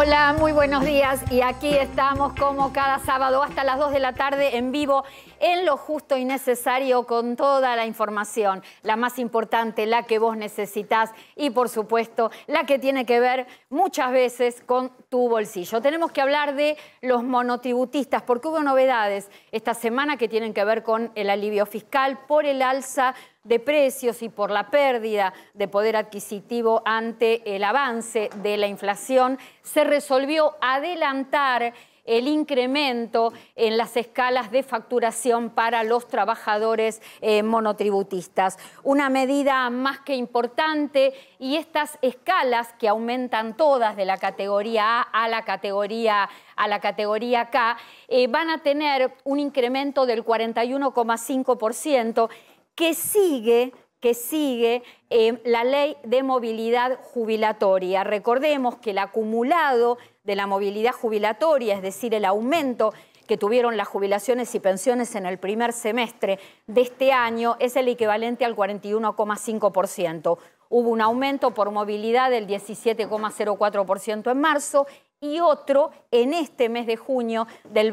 Hola, muy buenos días y aquí estamos como cada sábado hasta las 2 de la tarde en vivo en Lo Justo y Necesario con toda la información, la más importante, la que vos necesitás y por supuesto la que tiene que ver muchas veces con tu bolsillo. Tenemos que hablar de los monotributistas porque hubo novedades esta semana que tienen que ver con el alivio fiscal por el alza de precios y por la pérdida de poder adquisitivo ante el avance de la inflación. Se resolvió adelantar el incremento en las escalas de facturación para los trabajadores monotributistas. Una medida más que importante, y estas escalas que aumentan todas de la categoría A a la categoría K van a tener un incremento del 41,5% que sigue la ley de movilidad jubilatoria. Recordemos que el acumulado de la movilidad jubilatoria, es decir, el aumento que tuvieron las jubilaciones y pensiones en el primer semestre de este año, es el equivalente al 41,5%. Hubo un aumento por movilidad del 17,04% en marzo y otro en este mes de junio del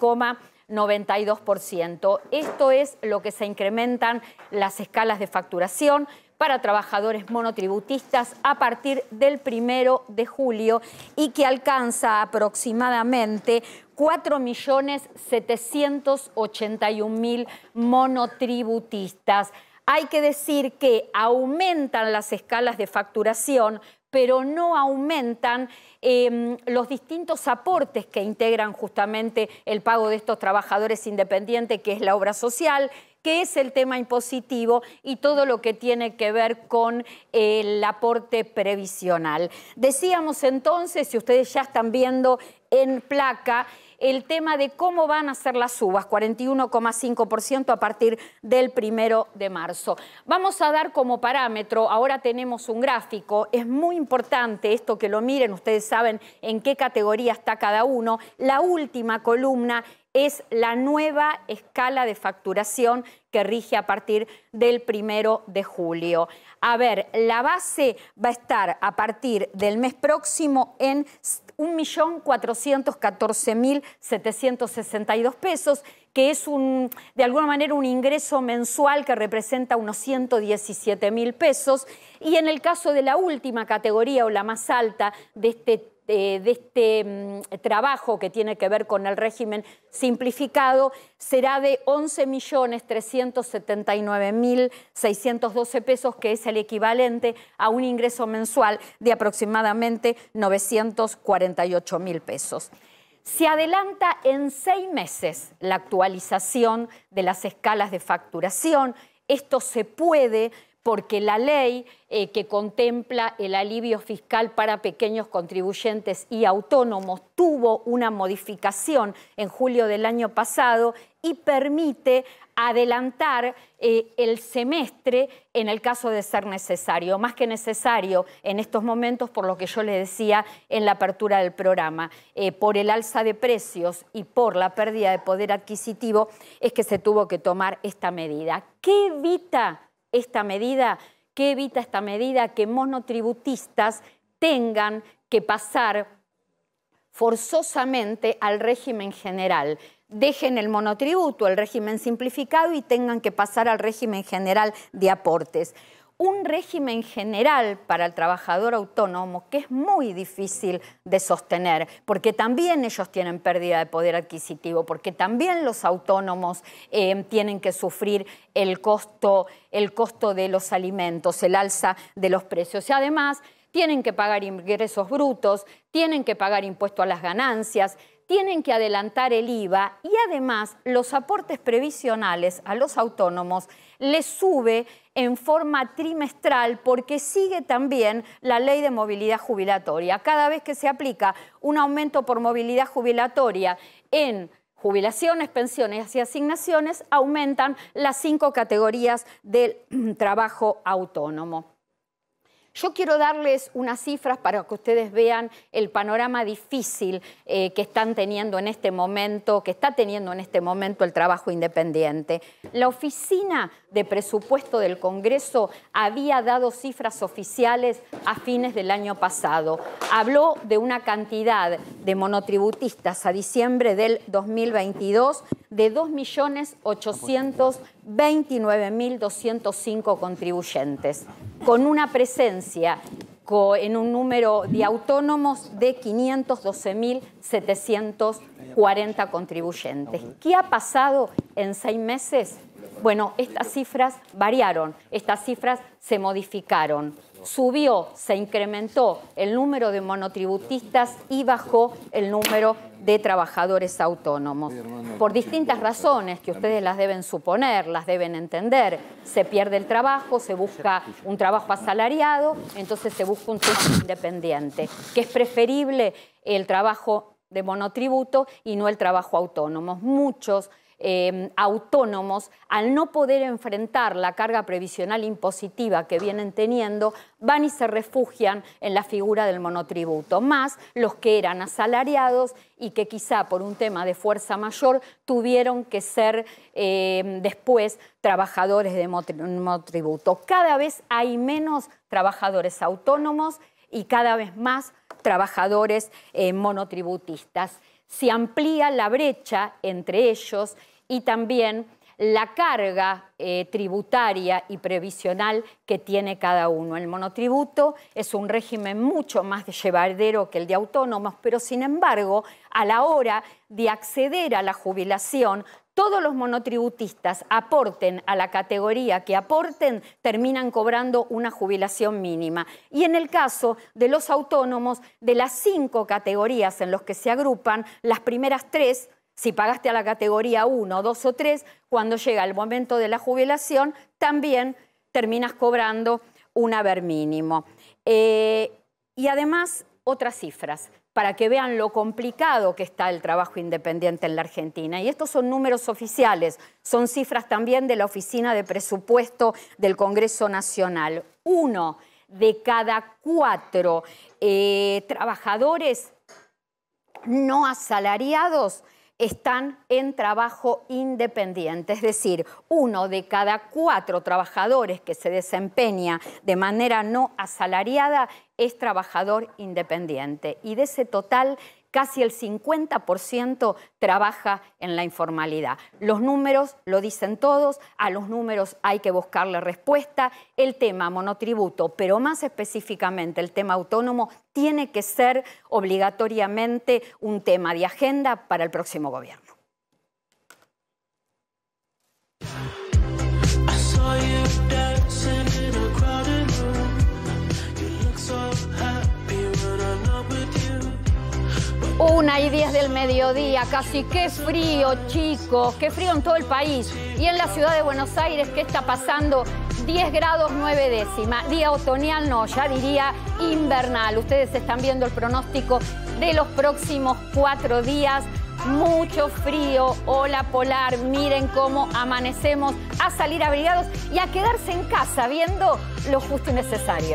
20,92%. Esto es lo que se incrementan las escalas de facturación para trabajadores monotributistas a partir del 1 de julio y que alcanza aproximadamente 4.781.000 monotributistas. Hay que decir que aumentan las escalas de facturación, pero no aumentan los distintos aportes que integran justamente el pago de estos trabajadores independientes, que es la obra social, que es el tema impositivo y todo lo que tiene que ver con el aporte previsional. Decíamos entonces, si ustedes ya están viendo en placa, el tema de cómo van a ser las subas, 41,5% a partir del 1 de marzo. Vamos a dar como parámetro, ahora tenemos un gráfico, es muy importante esto que lo miren, ustedes saben en qué categoría está cada uno. La última columna es la nueva escala de facturación que rige a partir del 1 de julio. A ver, la base va a estar a partir del mes próximo en 1.414.762 pesos, que es de alguna manera un ingreso mensual que representa unos 117.000 pesos. Y en el caso de la última categoría o la más alta de este trabajo que tiene que ver con el régimen simplificado, será de 11.379.612 pesos, que es el equivalente a un ingreso mensual de aproximadamente 948.000 pesos. Se adelanta en 6 meses la actualización de las escalas de facturación. Esto se puede porque la ley que contempla el alivio fiscal para pequeños contribuyentes y autónomos tuvo una modificación en julio del año pasado y permite adelantar el semestre en el caso de ser necesario, más que necesario en estos momentos, por lo que yo les decía en la apertura del programa, por el alza de precios y por la pérdida de poder adquisitivo, es que se tuvo que tomar esta medida. ¿Qué evita esta medida? ¿Qué evita esta medida? Que monotributistas tengan que pasar forzosamente al régimen general. Dejen el monotributo, el régimen simplificado, y tengan que pasar al régimen general de aportes. Un régimen general para el trabajador autónomo que es muy difícil de sostener, porque también ellos tienen pérdida de poder adquisitivo, porque también los autónomos tienen que sufrir el costo de los alimentos, el alza de los precios. Y además tienen que pagar ingresos brutos, tienen que pagar impuesto a las ganancias, tienen que adelantar el IVA y además los aportes previsionales a los autónomos les sube en forma trimestral porque sigue también la ley de movilidad jubilatoria. Cada vez que se aplica un aumento por movilidad jubilatoria en jubilaciones, pensiones y asignaciones, aumentan las 5 categorías del trabajo autónomo. Yo quiero darles unas cifras para que ustedes vean el panorama difícil que están teniendo en este momento, que está teniendo en este momento el trabajo independiente. La Oficina de Presupuesto del Congreso había dado cifras oficiales a fines del año pasado. Habló de una cantidad de monotributistas a diciembre del 2022 de 2.829.205 contribuyentes, con una presencia en un número de autónomos de 512.740 contribuyentes. ¿Qué ha pasado en 6 meses? Bueno, estas cifras variaron, estas cifras se modificaron. Subió, se incrementó el número de monotributistas y bajó el número de trabajadores autónomos. Por distintas razones que ustedes las deben suponer, las deben entender. Se pierde el trabajo, se busca un trabajo asalariado, entonces se busca un trabajo independiente, que es preferible el trabajo de monotributo y no el trabajo autónomo. Muchos autónomos, al no poder enfrentar la carga previsional impositiva que vienen teniendo, van y se refugian en la figura del monotributo, más los que eran asalariados y que quizá por un tema de fuerza mayor tuvieron que ser después trabajadores de monotributo. Cada vez hay menos trabajadores autónomos y cada vez más trabajadores monotributistas. Se amplía la brecha entre ellos y también la carga tributaria y previsional que tiene cada uno. El monotributo es un régimen mucho más llevadero que el de autónomos, pero sin embargo, a la hora de acceder a la jubilación, todos los monotributistas, aporten a la categoría que aporten, terminan cobrando una jubilación mínima. Y en el caso de los autónomos, de las 5 categorías en las que se agrupan, las primeras 3, si pagaste a la categoría 1, 2 o 3, cuando llega el momento de la jubilación, también terminas cobrando un haber mínimo. Y además, otras cifras, para que vean lo complicado que está el trabajo independiente en la Argentina. Y estos son números oficiales, son cifras también de la Oficina de Presupuesto del Congreso Nacional. 1 de cada 4 trabajadores no asalariados están en trabajo independiente, es decir, 1 de cada 4 trabajadores que se desempeña de manera no asalariada es trabajador independiente. Y de ese total, casi el 50% trabaja en la informalidad. Los números lo dicen todos, a los números hay que buscarle respuesta. El tema monotributo, pero más específicamente el tema autónomo, tiene que ser obligatoriamente un tema de agenda para el próximo gobierno. Una y 10 del mediodía, casi. Qué frío, chicos, qué frío en todo el país. Y en la ciudad de Buenos Aires, ¿qué está pasando? 10 grados 9 décimas. Día otoñal, no, ya diría invernal. Ustedes están viendo el pronóstico de los próximos 4 días. Mucho frío, ola polar, miren cómo amanecemos, a salir abrigados y a quedarse en casa viendo lo justo y necesario.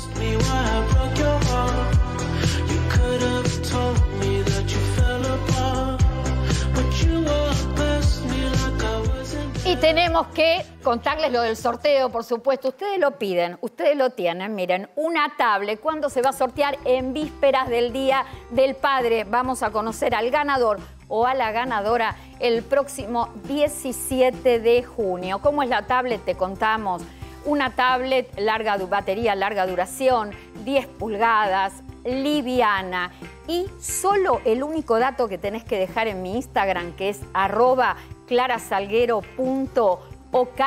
Y tenemos que contarles lo del sorteo, por supuesto. Ustedes lo piden, ustedes lo tienen. Miren, una tablet. ¿Cuándo se va a sortear? En vísperas del Día del Padre. Vamos a conocer al ganador o a la ganadora el próximo 17 de junio. ¿Cómo es la tablet? Te contamos. Una tablet batería larga duración, 10 pulgadas, liviana. Y solo el único dato que tenés que dejar en mi Instagram, que es @clarasalguero.ok,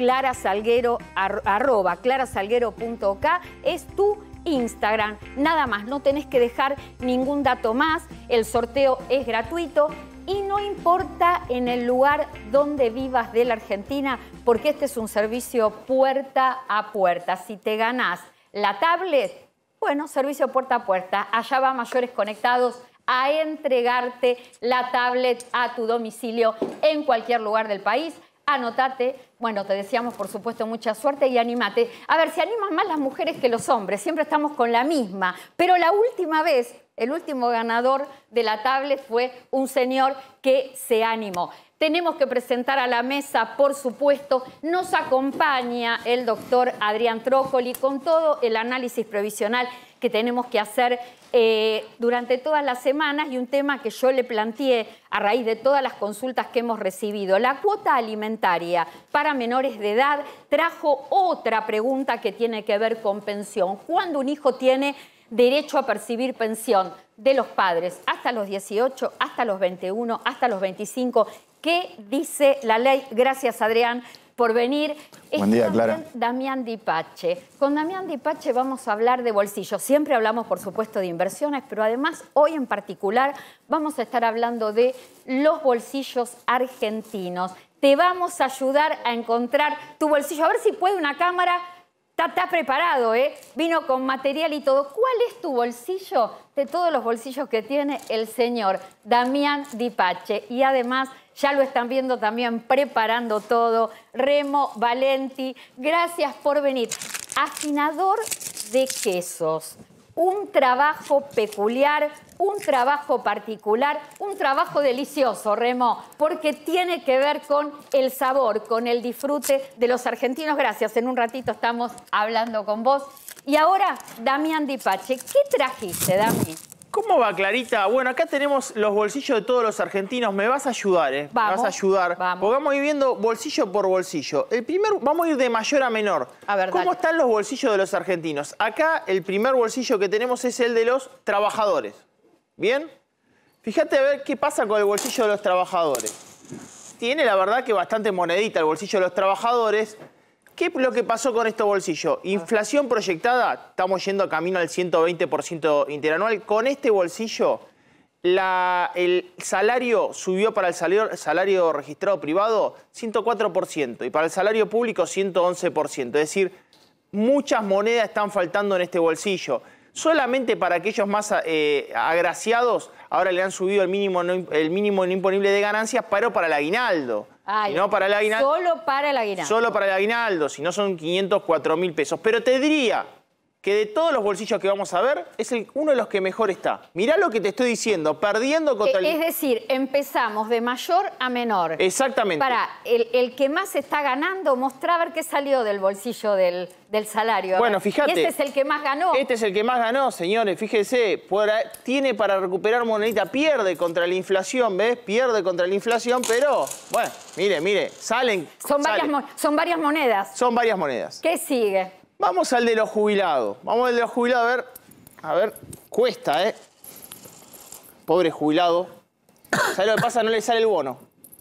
@clarasalguero.ok, es tu Instagram. Nada más, no tenés que dejar ningún dato más. El sorteo es gratuito y no importa en el lugar donde vivas de la Argentina, porque este es un servicio puerta a puerta. Si te ganás la tablet, bueno, servicio puerta a puerta. Allá va Mayores Conectados a entregarte la tablet a tu domicilio en cualquier lugar del país. Anotate, bueno, te deseamos por supuesto mucha suerte y anímate. A ver, se animan más las mujeres que los hombres, siempre estamos con la misma, pero la última vez, el último ganador de la tablet fue un señor que se animó. Tenemos que presentar a la mesa, por supuesto, nos acompaña el doctor Adrián Trócoli con todo el análisis previsional que tenemos que hacer durante todas las semanas y un tema que yo le planteé a raíz de todas las consultas que hemos recibido. La cuota alimentaria para menores de edad trajo otra pregunta que tiene que ver con pensión. ¿Cuándo un hijo tiene derecho a percibir pensión de los padres? ¿Hasta los 18, hasta los 21, hasta los 25? ¿Qué dice la ley? Gracias, Adrián, por venir. Buen día, Clara. Damián Di Pace. Con Damián Di Pace vamos a hablar de bolsillos. Siempre hablamos, por supuesto, de inversiones, pero además hoy en particular vamos a estar hablando de los bolsillos argentinos. Te vamos a ayudar a encontrar tu bolsillo. A ver si puede una cámara. Está preparado, ¿eh? Vino con material y todo. ¿Cuál es tu bolsillo de todos los bolsillos que tiene el señor Damián Di Pace? Y además, ya lo están viendo también preparando todo. Remo Valenti, gracias por venir. Afinador de quesos. Un trabajo peculiar, un trabajo particular, un trabajo delicioso, Remo, porque tiene que ver con el sabor, con el disfrute de los argentinos. Gracias, en un ratito estamos hablando con vos. Y ahora, Damián Di Pace, ¿qué trajiste, Dami? ¿Cómo va, Clarita? Bueno, acá tenemos los bolsillos de todos los argentinos. Me vas a ayudar, ¿eh? Vamos, me vas a ayudar. Vamos. Porque vamos a ir viendo bolsillo por bolsillo. El primero, vamos a ir de mayor a menor. A ver, ¿Cómo dale. están los bolsillos de los argentinos? Acá el primer bolsillo que tenemos es el de los trabajadores. ¿Bien? Fíjate a ver qué pasa con el bolsillo de los trabajadores. Tiene, la verdad, que bastante monedita el bolsillo de los trabajadores. ¿Qué es lo que pasó con estos bolsillos? Inflación proyectada, estamos yendo camino al 120% interanual. Con este bolsillo, el salario subió para el salario registrado privado 104% y para el salario público 111%. Es decir, muchas monedas están faltando en este bolsillo. Solamente para aquellos más agraciados, ahora le han subido el mínimo no imponible de ganancias, pero para el aguinaldo. Ay, no para el aguinaldo. Solo para el aguinaldo. Solo para el aguinaldo, si no son 504.000 pesos. Pero te diría que de todos los bolsillos que vamos a ver, es uno de los que mejor está. Mirá lo que te estoy diciendo, perdiendo contra el... Es decir, empezamos de mayor a menor. Exactamente. Para el que más está ganando, mostrá a ver qué salió del bolsillo del salario. Bueno, fíjate. Y este es el que más ganó. Este es el que más ganó, señores. Fíjense, tiene para recuperar monedita, pierde contra la inflación, ¿ves? Pierde contra la inflación, pero, bueno, mire, salen. Son varias monedas. Son varias monedas. ¿Qué sigue? Vamos al de los jubilados. Vamos al de los jubilados, a ver, cuesta, ¿eh? Pobre jubilado. ¿Sabes lo que pasa? No le sale el bono.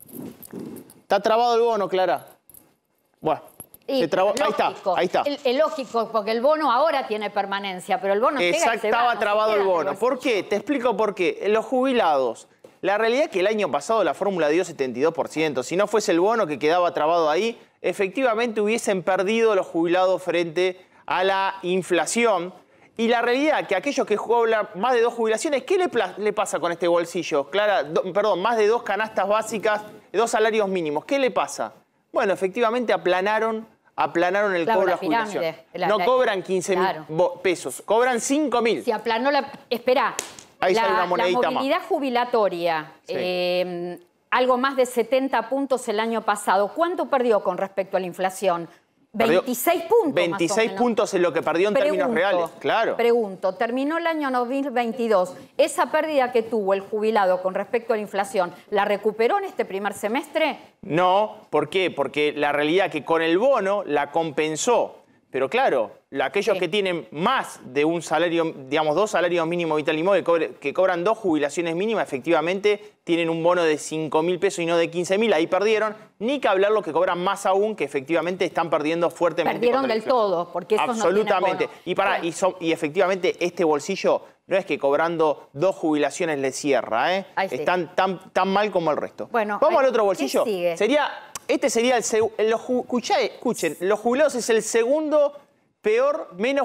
Está trabado el bono, Clara. Bueno, se trabó. Ahí está. Es lógico, porque el bono ahora tiene permanencia, pero el bono llega y se va. Estaba trabado el bono. ¿Por qué? Te explico por qué. Los jubilados, la realidad es que el año pasado la fórmula dio 72%. Si no fuese el bono que quedaba trabado ahí, efectivamente hubiesen perdido los jubilados frente a la inflación. Y la realidad es que aquellos que cobran más de 2 jubilaciones, ¿qué le pasa con este bolsillo? Clara, más de 2 canastas básicas, 2 salarios mínimos. ¿Qué le pasa? Bueno, efectivamente aplanaron el cobro de la jubilación. No cobran 15.000 pesos, cobran 5.000. Se aplanó la... Espera, ahí sale una monedita la movilidad jubilatoria... Sí. Algo más de 70 puntos el año pasado. ¿Cuánto perdió con respecto a la inflación? 26 puntos 26 más o menos. Puntos es lo que perdió en términos reales, claro. Pregunto, terminó el año 2022. ¿Esa pérdida que tuvo el jubilado con respecto a la inflación, la recuperó en este primer semestre? No, ¿por qué? Porque la realidad es que con el bono la compensó. Pero claro, aquellos que tienen más de un salario, digamos, 2 salarios mínimos vital y móvil, que cobran 2 jubilaciones mínimas, efectivamente tienen un bono de 5.000 pesos y no de 15.000, ahí perdieron. Ni que hablar los que cobran más aún, que efectivamente están perdiendo fuertemente. Perdieron del todo, porque esos absolutamente. No tienen bono. Y efectivamente este bolsillo no es que cobrando 2 jubilaciones le cierra, ¿eh? Están tan mal como el resto. Bueno, vamos al otro bolsillo. ¿Qué sigue? Este sería escuchen, los jubilados es el segundo peor, menos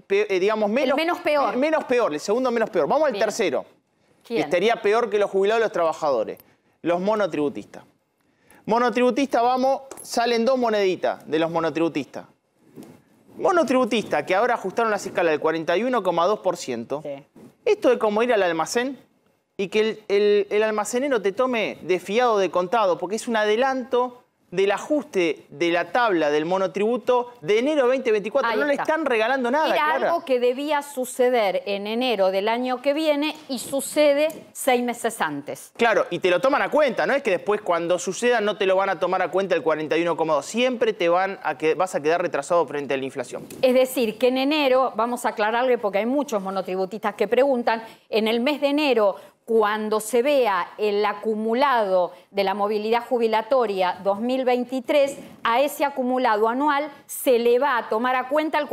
peor, el segundo menos peor. Vamos al tercero. ¿Quién? Estaría peor que los jubilados y los trabajadores. Los monotributistas. Monotributista, vamos, salen 2 moneditas de los monotributistas. Monotributista, que ahora ajustaron la escala del 41,2%. Sí. Esto es como ir al almacén y que el almacenero te tome de fiado de contado, porque es un adelanto del ajuste de la tabla del monotributo de enero 2024. No le están regalando nada, Era algo que debía suceder en enero del año que viene y sucede 6 meses antes. Claro, y te lo toman a cuenta, no es que después cuando suceda no te lo van a tomar a cuenta el 41,2. Siempre vas a quedar retrasado frente a la inflación. Es decir, que en enero, vamos a aclararle porque hay muchos monotributistas que preguntan, en el mes de enero, cuando se vea el acumulado de la movilidad jubilatoria 2023, a ese acumulado anual se le va a tomar a cuenta el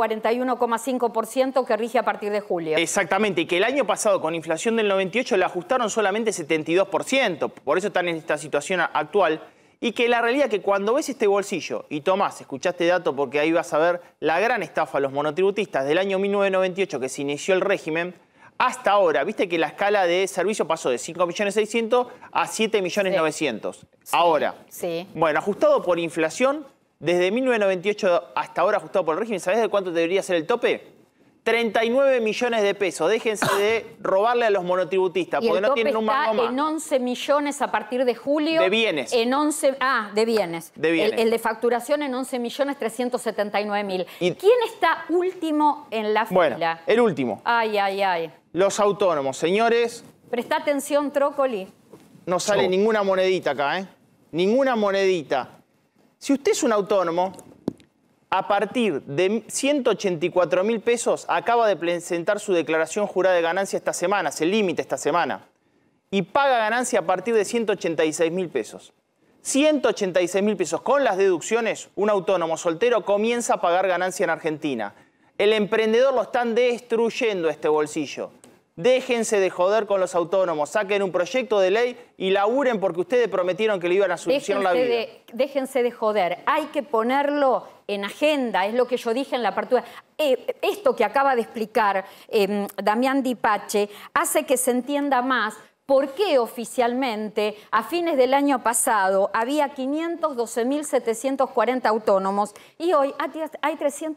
41,5% que rige a partir de julio. Exactamente, y que el año pasado con inflación del 98 le ajustaron solamente 72%, por eso están en esta situación actual, y que la realidad es que cuando ves este bolsillo, y Tomás, escuchaste dato porque ahí vas a ver la gran estafa a los monotributistas del año 1998 que se inició el régimen, hasta ahora, viste que la escala de servicio pasó de 5.600.000 a 7.900.000. Sí. Ahora, sí. Bueno, ajustado por inflación, desde 1998 hasta ahora ajustado por el régimen, ¿sabés de cuánto debería ser el tope? 39 millones de pesos. Déjense de robarle a los monotributistas, porque no tienen un mango más. En 11 millones a partir de julio. De bienes. En 11, de bienes. De bienes. El de facturación en 11.379.000. ¿Quién está último en la fila? Bueno, el último. Ay, ay, ay. Los autónomos, señores. Presta atención, Trócoli. No sale ninguna monedita acá, ¿eh? Ninguna monedita. Si usted es un autónomo, a partir de 184.000 pesos, acaba de presentar su declaración jurada de ganancia esta semana, se límite esta semana, y paga ganancia a partir de 186.000 pesos. 186.000 pesos con las deducciones, un autónomo soltero comienza a pagar ganancia en Argentina. El emprendedor lo están destruyendo este bolsillo. Déjense de joder con los autónomos, saquen un proyecto de ley y laburen porque ustedes prometieron que le iban a solucionar la vida. Déjense de joder, hay que ponerlo en agenda, es lo que yo dije en la apertura. Esto que acaba de explicar Damián Di Pace hace que se entienda más por qué oficialmente a fines del año pasado había 512.740 autónomos y hoy hay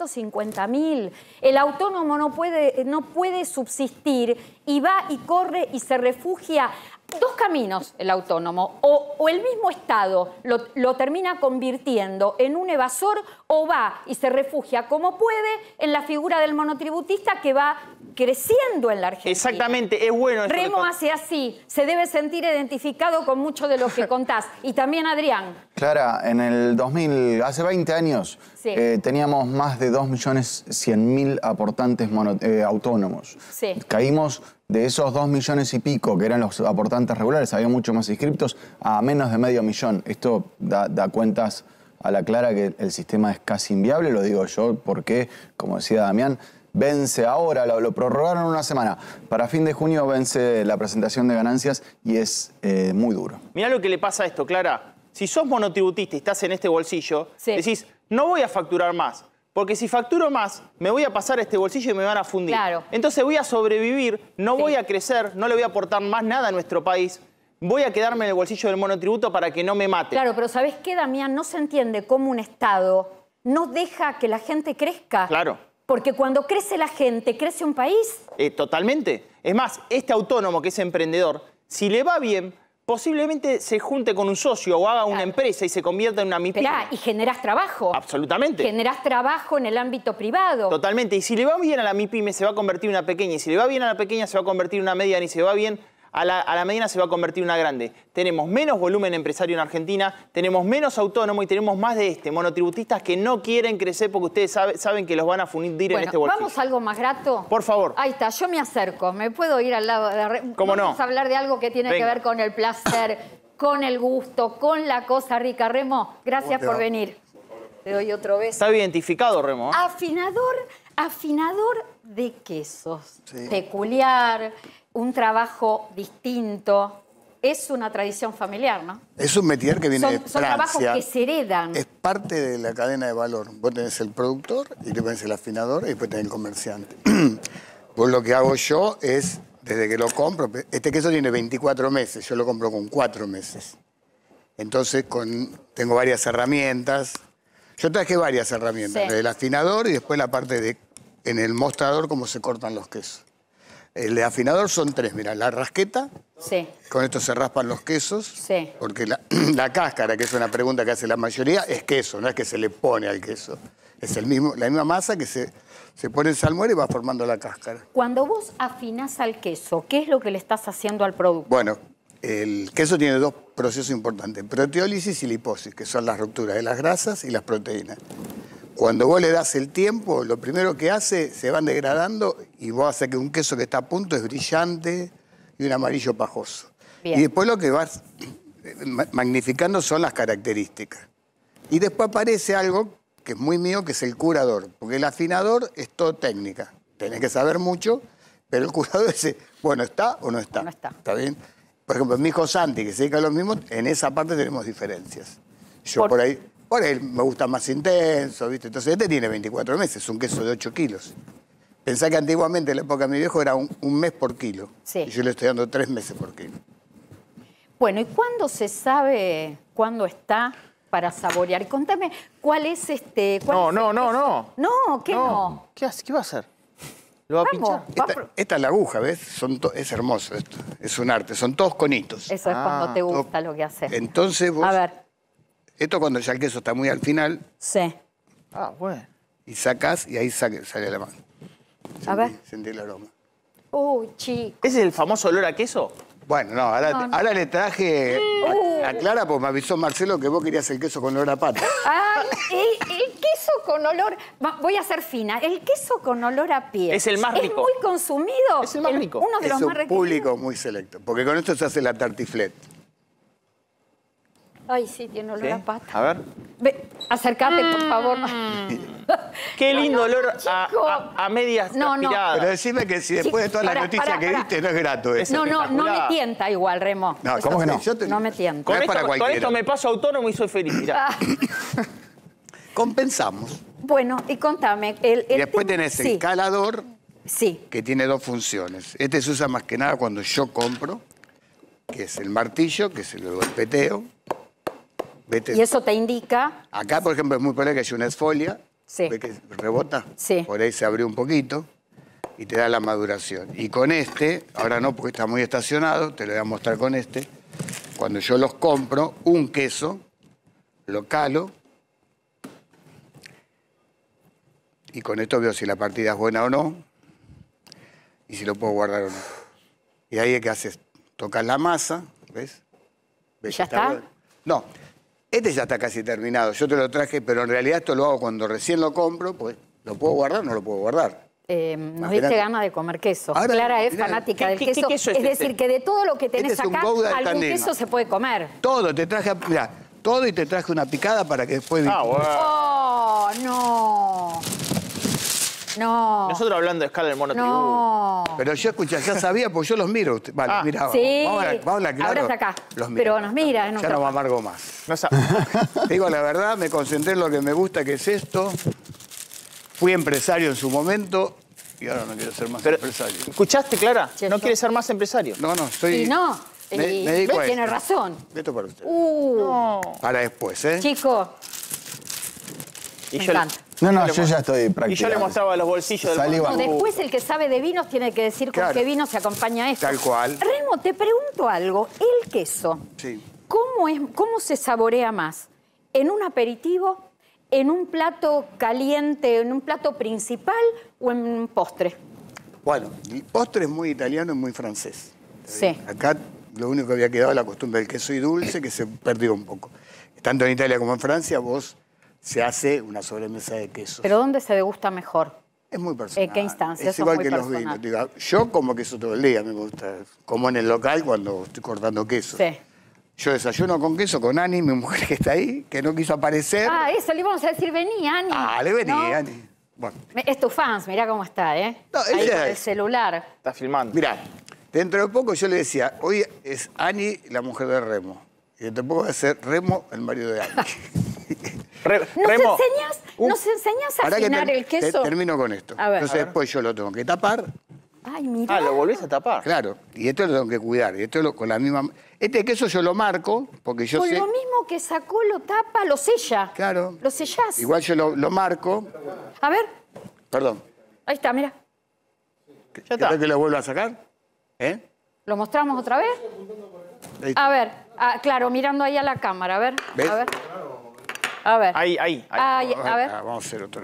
350.000. El autónomo no puede subsistir y va y corre y se refugia. 2 caminos el autónomo, o el mismo Estado lo termina convirtiendo en un evasor o va y se refugia como puede en la figura del monotributista que va creciendo en la Argentina. Exactamente, es bueno. Remo hace así, se debe sentir identificado con mucho de lo que contás. Y también Adrián. Clara, en el 2000, hace 20 años, sí, teníamos más de 2.100.000 aportantes autónomos. Sí. Caímos de esos 2 millones y pico, que eran los aportantes regulares, había mucho más inscriptos, a menos de medio millón. Esto da cuentas a la clara que el sistema es casi inviable, lo digo yo, porque, como decía Damián, vence ahora, lo prorrogaron una semana. Para fin de junio vence la presentación de ganancias y es muy duro. Mirá lo que le pasa a esto, Clara. Si sos monotributista y estás en este bolsillo, sí, decís, no voy a facturar más. Porque si facturo más, me voy a pasar este bolsillo y me van a fundir. Claro. Entonces voy a sobrevivir, no voy a crecer, no le voy a aportar más nada a nuestro país. Voy a quedarme en el bolsillo del monotributo para que no me mate. Claro, pero ¿sabés qué, Damián? No se entiende cómo un Estado no deja que la gente crezca. Claro. Porque cuando crece la gente, crece un país. Totalmente. Es más, este autónomo que es emprendedor, si le va bien, posiblemente se junte con un socio o haga una empresa y se convierta en una MIPYME. Y generás trabajo. Absolutamente. Generás trabajo en el ámbito privado. Totalmente. Y si le va bien a la MIPYME, se va a convertir en una pequeña. Y si le va bien a la pequeña, se va a convertir en una mediana. Y si le va bien a la mediana, se va a convertir en una grande. Tenemos menos volumen empresario en Argentina, tenemos menos autónomos y tenemos más de monotributistas que no quieren crecer porque ustedes saben que los van a fundir en este bolsillo. ¿Vamos a algo más grato? Por favor. Ahí está, yo me acerco. ¿Me puedo ir al lado de... ¿Cómo no? Vamos a hablar de algo que tiene que ver con el placer, con el gusto, con la cosa rica. Remo, gracias por venir. Te doy otro beso. Está identificado, Remo. Afinador de quesos. Sí. Peculiar, un trabajo distinto. Es una tradición familiar, ¿no? Es un métier que viene de Francia. Son trabajos que se heredan. Es parte de la cadena de valor. Vos tenés el productor, y después tenés el afinador, y después tenés el comerciante. Pues lo que hago yo es, desde que lo compro, este queso tiene 24 meses, yo lo compro con 4 meses. Entonces tengo varias herramientas. Yo traje varias herramientas, el afinador y después la parte en el mostrador cómo se cortan los quesos. El de afinador son 3, mira, la rasqueta, con esto se raspan los quesos, porque la cáscara, que es una pregunta que hace la mayoría, es queso, no es que se le pone al queso. Es la misma masa que se pone en salmuera y va formando la cáscara. Cuando vos afinás al queso, ¿qué es lo que le estás haciendo al producto? Bueno, el queso tiene 2 procesos importantes, proteólisis y liposis, que son las rupturas de las grasas y las proteínas. Cuando vos le das el tiempo, lo primero que hace, se van degradando y vos haces que un queso que está a punto es brillante y un amarillo pajoso. Bien. Y después lo que vas magnificando son las características. Y después aparece algo que es muy mío, que es el curador, porque el afinador es todo técnica. Tenés que saber mucho, pero el curador dice, bueno, ¿está o no está? No está. ¿Está bien? Por ejemplo, mi hijo Santi, que se dedica a lo mismo, en esa parte tenemos diferencias. Yo por ahí me gusta más intenso, ¿viste? Entonces este tiene 24 meses, un queso de 8 kilos. Pensá que antiguamente, en la época de mi viejo, era un mes por kilo. Sí. Y yo le estoy dando 3 meses por kilo. Bueno, ¿y cuándo se sabe cuándo está para saborear? Contame, ¿cuál es este...? No. No, ¿qué no? ¿Qué hace? ¿Qué va a hacer? ¿Lo va a pinchar? Esta es la aguja, ¿ves? Es hermoso esto. Es un arte. Son todos conitos. Eso es cuando te gusta lo que haces. Entonces vos... A ver. Esto cuando ya el queso está muy al final. Sí. Bueno. Y sacás y ahí sale la mano. A ver. Sentí el aroma. Uy, chico. ¿Ese es el famoso olor a queso? Bueno, no, ahora le traje a Clara porque me avisó Marcelo que vos querías el queso con olor a pata. Ah, el queso con olor... Voy a ser fina. El queso con olor a piel. Es el más rico. ¿Es muy consumido? Es el más rico. Uno de los más ricos. Es un público muy selecto, porque con esto se hace la tartiflette. Ay, sí, tiene olor a pata. A ver. Acércate, por favor. Qué lindo olor a medias transpiradas. Pero decime que si después de todas las noticias que diste no es grato eso. No me tienta igual, Remo. No, ¿cómo que no? No me tienta. Con esto me paso autónomo y soy feliz, mirá. Compensamos. Bueno, y contame. Y después tenés el calador, sí, que tiene 2 funciones. Este se usa más que nada cuando yo compro, que es el martillo, que es el golpeteo. ¿Vete? Y eso te indica... Acá, por ejemplo, es muy probable que haya una esfolia. Sí. ¿Ves que rebota? Sí. Por ahí se abrió un poquito y te da la maduración. Y con este, ahora no porque está muy estacionado, te lo voy a mostrar con este. Cuando yo los compro, un queso, lo calo. Y con esto veo si la partida es buena o no. Y si lo puedo guardar o no. Y ahí es que haces, tocas la masa, ¿ves? ¿Ves? ¿Ya está? No. Este ya está casi terminado. Yo te lo traje, pero en realidad esto lo hago cuando recién lo compro, pues ¿lo puedo guardar o no lo puedo guardar? Nos diste ganas de comer queso. Ahora, Clara es fanática del queso. ¿Qué queso es decir, que de todo lo que tenés acá, algún queso se puede comer. Todo, te traje, mirá, todo y te traje una picada para que después... Bueno. ¡Oh, no! No. Nosotros hablando de escala del mono no. Pero yo, escucha, ya sabía, pues yo los miro. Vale, mirá, sí. vamos a claro. Ahora está acá. Los pero nos mira. Ya no me amargo más. Te digo la verdad, me concentré en lo que me gusta, que es esto. Fui empresario en su momento y ahora no quiero ser más empresario. ¿Escuchaste, Clara? ¿No quieres ser más empresario? No, estoy... Y no. Me dedico a tiene razón. Esto para usted. No. Para después, ¿eh? Chico. Me encanta. No, yo ya estoy practicando. Y yo le mostraba los bolsillos del no, después el que sabe de vinos tiene que decir con qué vino se acompaña esto. Tal cual. Remo, te pregunto algo. El queso, sí. ¿Cómo se saborea más? ¿En un aperitivo, en un plato caliente, en un plato principal o en un postre? Bueno, el postre es muy italiano y muy francés. Sí. Acá lo único que había quedado es la costumbre del queso y dulce, que se perdió un poco. Tanto en Italia como en Francia, se hace una sobremesa de quesos. ¿Pero dónde se degusta mejor? Es muy personal. ¿En qué instancia? Es igual que los vinos. Digo, yo como queso todo el día, me gusta. Como en el local cuando estoy cortando queso. Sí. Yo desayuno con queso con Ani, mi mujer que está ahí, que no quiso aparecer. Ah, eso, le íbamos a decir, vení, Ani. Le vení, ¿no? Ani. Bueno. Es tu fans, mirá cómo está, ¿eh? No, ahí con el celular. Está filmando. Mirá, dentro de poco yo le decía, hoy es Ani la mujer de Remo. Y dentro de poco va a ser Remo el marido de Ani. Remo, ¿Nos enseñás a afinar el queso? Termino con esto. A ver. Entonces después yo lo tengo que tapar Ay, mira. Ah, lo volvés a tapar. Claro, y esto lo tengo que cuidar. Y esto con la misma... Este queso yo lo marco, porque yo Con sé... lo mismo que sacó, lo tapa, lo sella. Claro. Lo sellás. Igual yo lo marco. A ver. Perdón. Ahí está, mira. Ya está. ¿Querés que lo vuelva a sacar? ¿Lo mostramos otra vez? A ver. Claro, mirando ahí a la cámara. A ver. ¿Ves? A ver. A ver. Ahí. A ver. Vamos a hacer otro.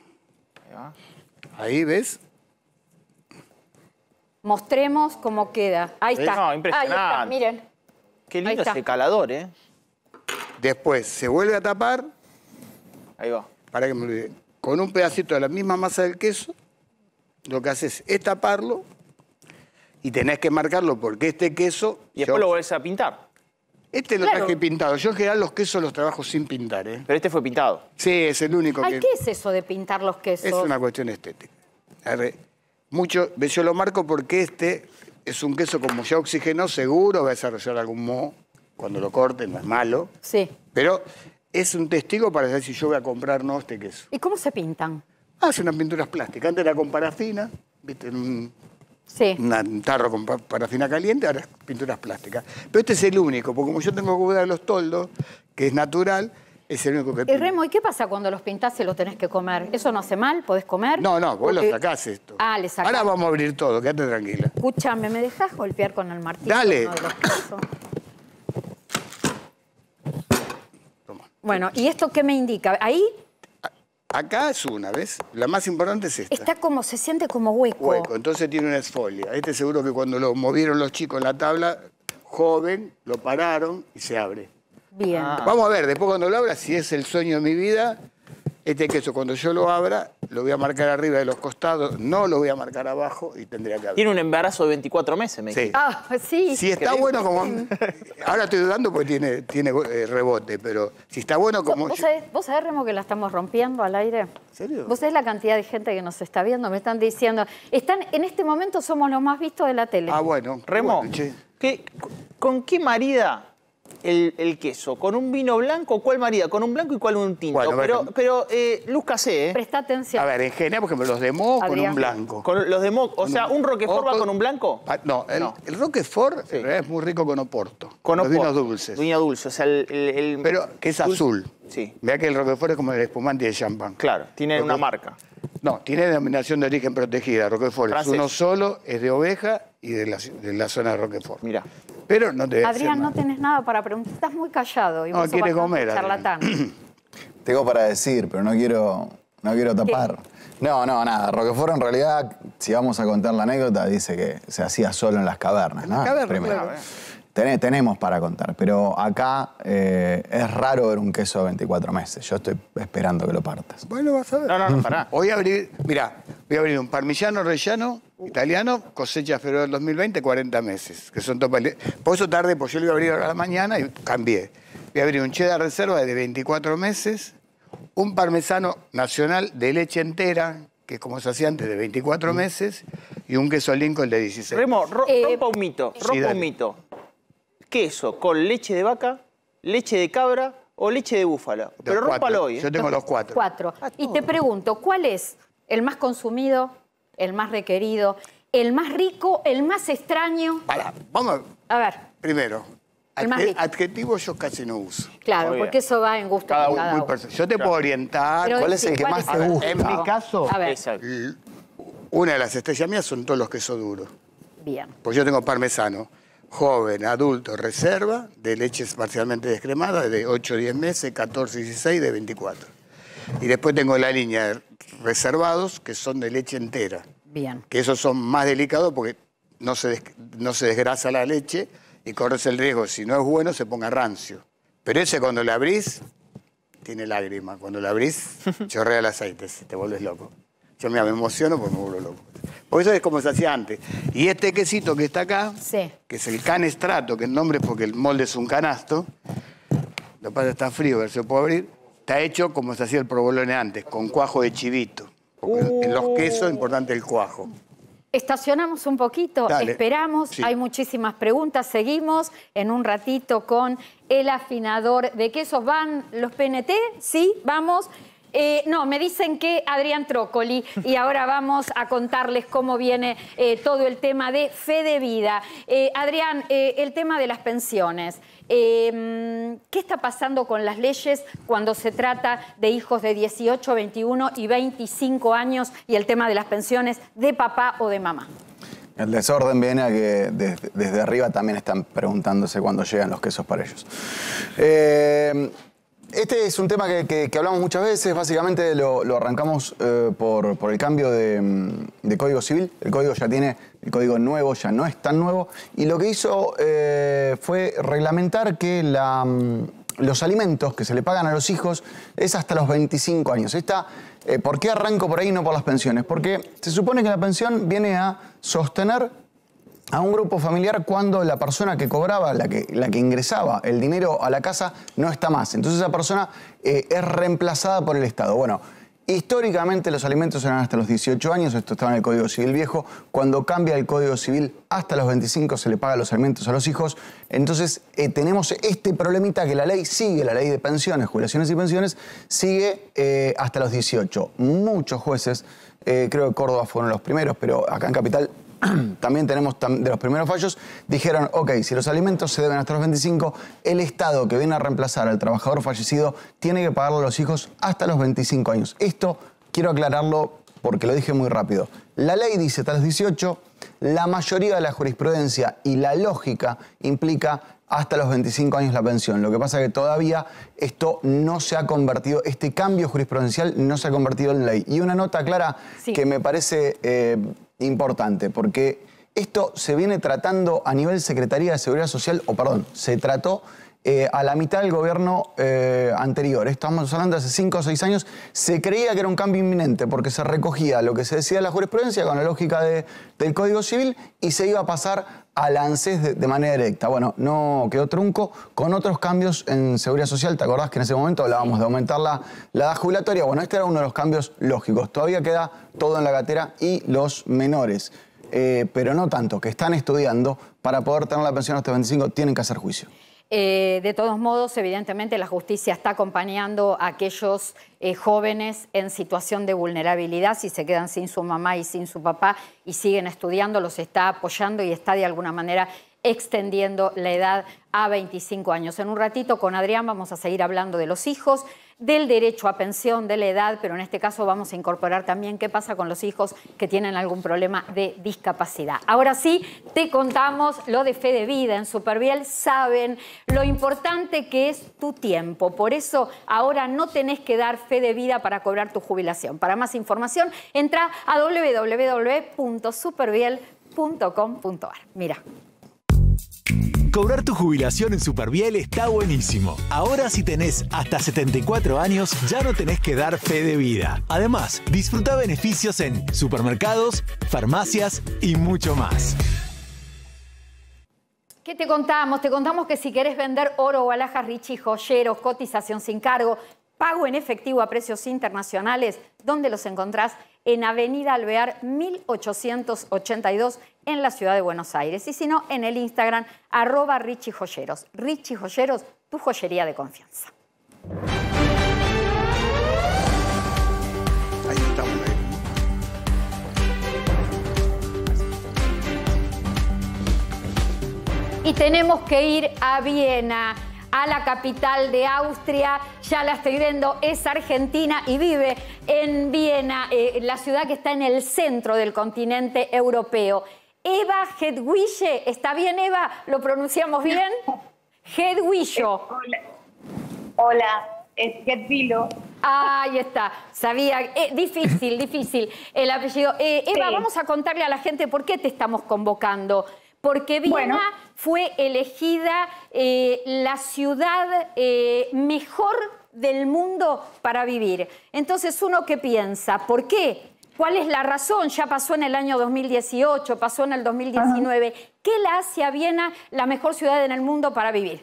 Ahí, ¿ves? Mostremos cómo queda. Ahí está. No, impresionante. Ahí está, miren. Qué Ahí lindo está. ese calador, ¿eh? Después se vuelve a tapar, Ahí va. para que me olvide, con un pedacito de la misma masa del queso. Lo que haces es taparlo y tenés que marcarlo porque este queso... Y después lo volvés a pintar. Este lo traje pintado. Yo en general los quesos los trabajo sin pintar, ¿eh? Pero este fue pintado. Sí, es el único Ay, que... ¿qué es eso de pintar los quesos? Es una cuestión estética. Yo lo marco porque este es un queso como ya oxigenó, seguro va a desarrollar algún moho cuando lo corten, no es malo. Sí. Pero es un testigo para saber si yo voy a comprar o no este queso. ¿Y cómo se pintan? Hace unas pinturas plásticas. Antes era con parafina, ¿viste? En un tarro con parafina caliente, ahora es pinturas plásticas. Pero este es el único, porque como yo tengo que cuidar los toldos, que es natural, es el único que pinto. Y Remo, ¿y qué pasa cuando los pintás y los tenés que comer? ¿Eso no hace mal? ¿Podés comer? No, vos lo Porque- sacás esto. Ah, le sacás. Ahora vamos a abrir todo, quédate tranquila. Escúchame, ¿me dejás golpear con el martillo? Dale. uno de los quesos? Toma. Bueno, ¿y esto qué me indica? Ahí Acá es una, ¿ves? La más importante es esta. está como, se siente como hueco. Hueco, entonces tiene una esfolia. Este seguro que cuando lo movieron los chicos en la tabla, joven, lo pararon y se abre. Bien. Vamos a ver, después cuando lo abra, si es el sueño de mi vida, este queso cuando yo lo abra, lo voy a marcar arriba de los costados, no lo voy a marcar abajo y tendría que abrir. Tiene un embarazo de 24 meses, me Sí. dijiste. Ah, sí. Si está bueno como... Ahora estoy dudando porque tiene rebote, pero si está bueno como... ¿Vos sabés, Remo, que la estamos rompiendo al aire? ¿En serio? ¿Vos sabés la cantidad de gente que nos está viendo? Me están diciendo, en este momento somos los más vistos de la tele. Ah, bueno. Remo, bueno, che. ¿con qué marida el queso? ¿Con un vino blanco? ¿Cuál marida? ¿Con un blanco y cuál un tinto? Bueno, pero lúzcase, ¿eh? Presta atención. A ver, en general, por ejemplo, los de moho con Adrián. un blanco. Con los de o sea, ¿un Roquefort va con un blanco? No, el Roquefort en realidad es muy rico con Oporto. Con los Oporto. vinos dulces. Vino dulce, o sea, el Pero que es azul. Sí. Vea que el Roquefort es como el espumante de champán. Claro, tiene una marca. No, tiene denominación de origen protegida. Roquefort Francés. es uno solo, es de oveja y de la zona de Roquefort. Mirá. Pero no te voy a Adrián, hacer no mal. tenés nada para preguntar. Estás muy callado. Y No, vos sos quiere bastante comer, Adrián. charlatán. Tengo para decir, pero no quiero tapar. No, nada. Roquefort en realidad, si vamos a contar la anécdota, dice que se hacía solo en las cavernas, ¿no? las cavernas, Primero. claro. Tenemos para contar, pero acá es raro ver un queso de 24 meses. Yo estoy esperando que lo partas. Bueno, vas a ver. No, pará. Voy a abrir un parmigiano rellano italiano, cosecha febrero del 2020, 40 meses, que son por eso tardé, porque yo lo iba a abrir ahora a la mañana y cambié. Voy a abrir un cheddar reserva de 24 meses, un parmesano nacional de leche entera, que es como se hacía antes, de 24 meses, y un queso Lincoln de 16. Remo, rompa un mito, Sí, dale. un mito. Queso con leche de vaca, leche de cabra o leche de búfalo. Pero Los rómpalo cuatro. hoy. ¿eh? Yo tengo los 4. 4. Y te pregunto, ¿cuál es el más consumido, el más requerido, el más rico, el más extraño? Vamos A ver, primero. El más rico. Adjetivos yo casi no uso. claro, Muy porque bien. eso va en gusto Cada de uno, cada Muy uno. personal. Yo te puedo orientar. Pero ¿Cuál es el que ¿cuál más es te el más gusta? En rico? mi caso, A ver, Exacto. una de las estrellas mías son todos los quesos duros. bien. Pues yo tengo parmesano, joven, adulto, reserva, de leches parcialmente descremadas, de 8 o 10 meses, 14, 16, de 24. Y después tengo la línea de reservados, que son de leche entera. Bien. Que esos son más delicados porque no se desgrasa la leche y corres el riesgo, si no es bueno, se ponga rancio. Pero ese cuando lo abrís, tiene lágrima. Cuando lo abrís, chorrea el aceite, te vuelves loco. Yo me emociono porque me vuelvo loco. Porque eso es como se hacía antes. Y este quesito que está acá, Sí. que es el canestrato, que el nombre es porque el molde es un canasto, lo que pasa es que está frío, a ver si lo puedo abrir, está hecho como se hacía el provolone antes, con cuajo de chivito. Porque en los quesos es importante el cuajo. Estacionamos un poquito, Dale. esperamos, Sí. hay muchísimas preguntas, seguimos en un ratito con el afinador de quesos. ¿Van los PNT? Sí, vamos. No, me dicen que Adrián Trócoli, y ahora vamos a contarles cómo viene todo el tema de Fede Vida. Adrián, el tema de las pensiones. ¿Qué está pasando con las leyes cuando se trata de hijos de 18, 21 y 25 años y el tema de las pensiones de papá o de mamá? El desorden viene a que desde arriba también están preguntándose cuándo llegan los quesos para ellos. Este es un tema que hablamos muchas veces, básicamente lo arrancamos por el cambio de Código Civil. El código ya tiene, el código nuevo ya no es tan nuevo, y lo que hizo fue reglamentar que los alimentos que se le pagan a los hijos es hasta los 25 años. ¿Por qué arranco por ahí y no por las pensiones? Porque se supone que la pensión viene a sostener a un grupo familiar cuando la persona que cobraba, la que ingresaba el dinero a la casa, no está más. Entonces esa persona es reemplazada por el Estado. Bueno, históricamente los alimentos eran hasta los 18 años, esto estaba en el Código Civil viejo. Cuando cambia el Código Civil, hasta los 25 se le pagan los alimentos a los hijos. Entonces tenemos este problemita que la ley sigue, la ley de pensiones, jubilaciones y pensiones, sigue hasta los 18. Muchos jueces, creo que Córdoba fueron los primeros, pero acá en Capital también tenemos de los primeros fallos, dijeron, ok, si los alimentos se deben hasta los 25, el Estado que viene a reemplazar al trabajador fallecido tiene que pagarlo a los hijos hasta los 25 años. Esto quiero aclararlo porque lo dije muy rápido. La ley dice hasta los 18, la mayoría de la jurisprudencia y la lógica implica hasta los 25 años la pensión. Lo que pasa es que todavía esto no se ha convertido, este cambio jurisprudencial no se ha convertido en ley. Y una nota clara que me parece importante, porque esto se viene tratando a nivel Secretaría de Seguridad Social, se trató a la mitad del gobierno anterior. Estamos hablando de hace 5 o 6 años. Se creía que era un cambio inminente porque se recogía lo que se decía en la jurisprudencia con la lógica del Código Civil y se iba a pasar al ANSES de manera directa. Bueno, no quedó trunco con otros cambios en Seguridad Social. ¿Te acordás que en ese momento hablábamos de aumentar la edad jubilatoria? Bueno, este era uno de los cambios lógicos. Todavía queda todo en la gatera y los menores, pero no tanto, que están estudiando para poder tener la pensión hasta 25, tienen que hacer juicio. De todos modos, evidentemente, la justicia está acompañando a aquellos jóvenes en situación de vulnerabilidad. Si se quedan sin su mamá y sin su papá y siguen estudiando, los está apoyando y está de alguna manera extendiendo la edad a 25 años. En un ratito con Adrián vamos a seguir hablando de los hijos, del derecho a pensión, de la edad, pero en este caso vamos a incorporar también qué pasa con los hijos que tienen algún problema de discapacidad. Ahora sí, te contamos lo de Fede Vida. En Superviel saben lo importante que es tu tiempo. Por eso ahora no tenés que dar fe de vida para cobrar tu jubilación. Para más información, entra a www.superviel.com.ar. Mira. Cobrar tu jubilación en Superviel está buenísimo. Ahora si tenés hasta 74 años, ya no tenés que dar fe de vida. Además, disfruta beneficios en supermercados, farmacias y mucho más. ¿Qué te contamos? Te contamos que si querés vender oro o alhajas Richie Joyeros, cotización sin cargo, pago en efectivo a precios internacionales, ¿dónde los encontrás? En Avenida Alvear 1882 en la ciudad de Buenos Aires. Y si no, en el Instagram @Richie Joyeros. Richie Joyeros, tu joyería de confianza. Ahí estamos. Y tenemos que ir a Viena, a la capital de Austria. Ya la estoy viendo, es argentina y vive en Viena, la ciudad que está en el centro del continente europeo. Eva Hedwische, ¿está bien, Eva? ¿Lo pronunciamos bien? Hedwische. Hola, es Hedvilo. Ahí está, sabía, difícil el apellido. Eva, vamos a contarle a la gente por qué te estamos convocando. Porque Viena fue elegida la ciudad mejor del mundo para vivir. Entonces, uno que piensa, ¿por qué? ¿Cuál es la razón? Ya pasó en el año 2018, pasó en el 2019. ¿Qué la hace a Viena la mejor ciudad en el mundo para vivir?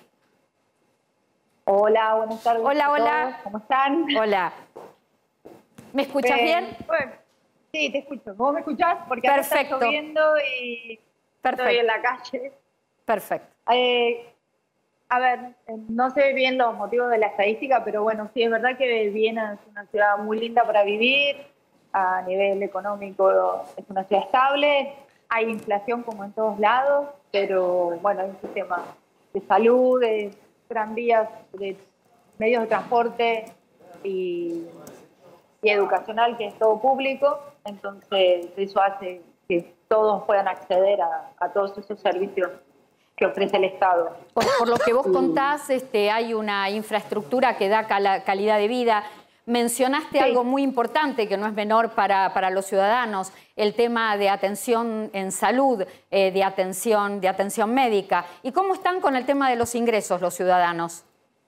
Hola, buenas tardes. Hola, hola. ¿Cómo están? Hola. ¿Me escuchas bien? Bueno, sí, te escucho. ¿Vos me escuchás? Porque perfecto. Acá está lloviendo y estoy en la calle. Perfecto. A ver, no sé bien los motivos de la estadística, pero bueno, sí, es verdad que Viena es una ciudad muy linda para vivir, a nivel económico es una ciudad estable, hay inflación como en todos lados, pero bueno, hay un sistema de salud, de tranvías, de medios de transporte y educacional que es todo público, entonces eso hace que todos puedan acceder a todos esos servicios que ofrece el Estado. Por lo que vos contás, hay una infraestructura que da calidad de vida. Mencionaste algo muy importante que no es menor para los ciudadanos, el tema de atención en salud, de atención médica. ¿Y cómo están con el tema de los ingresos los ciudadanos?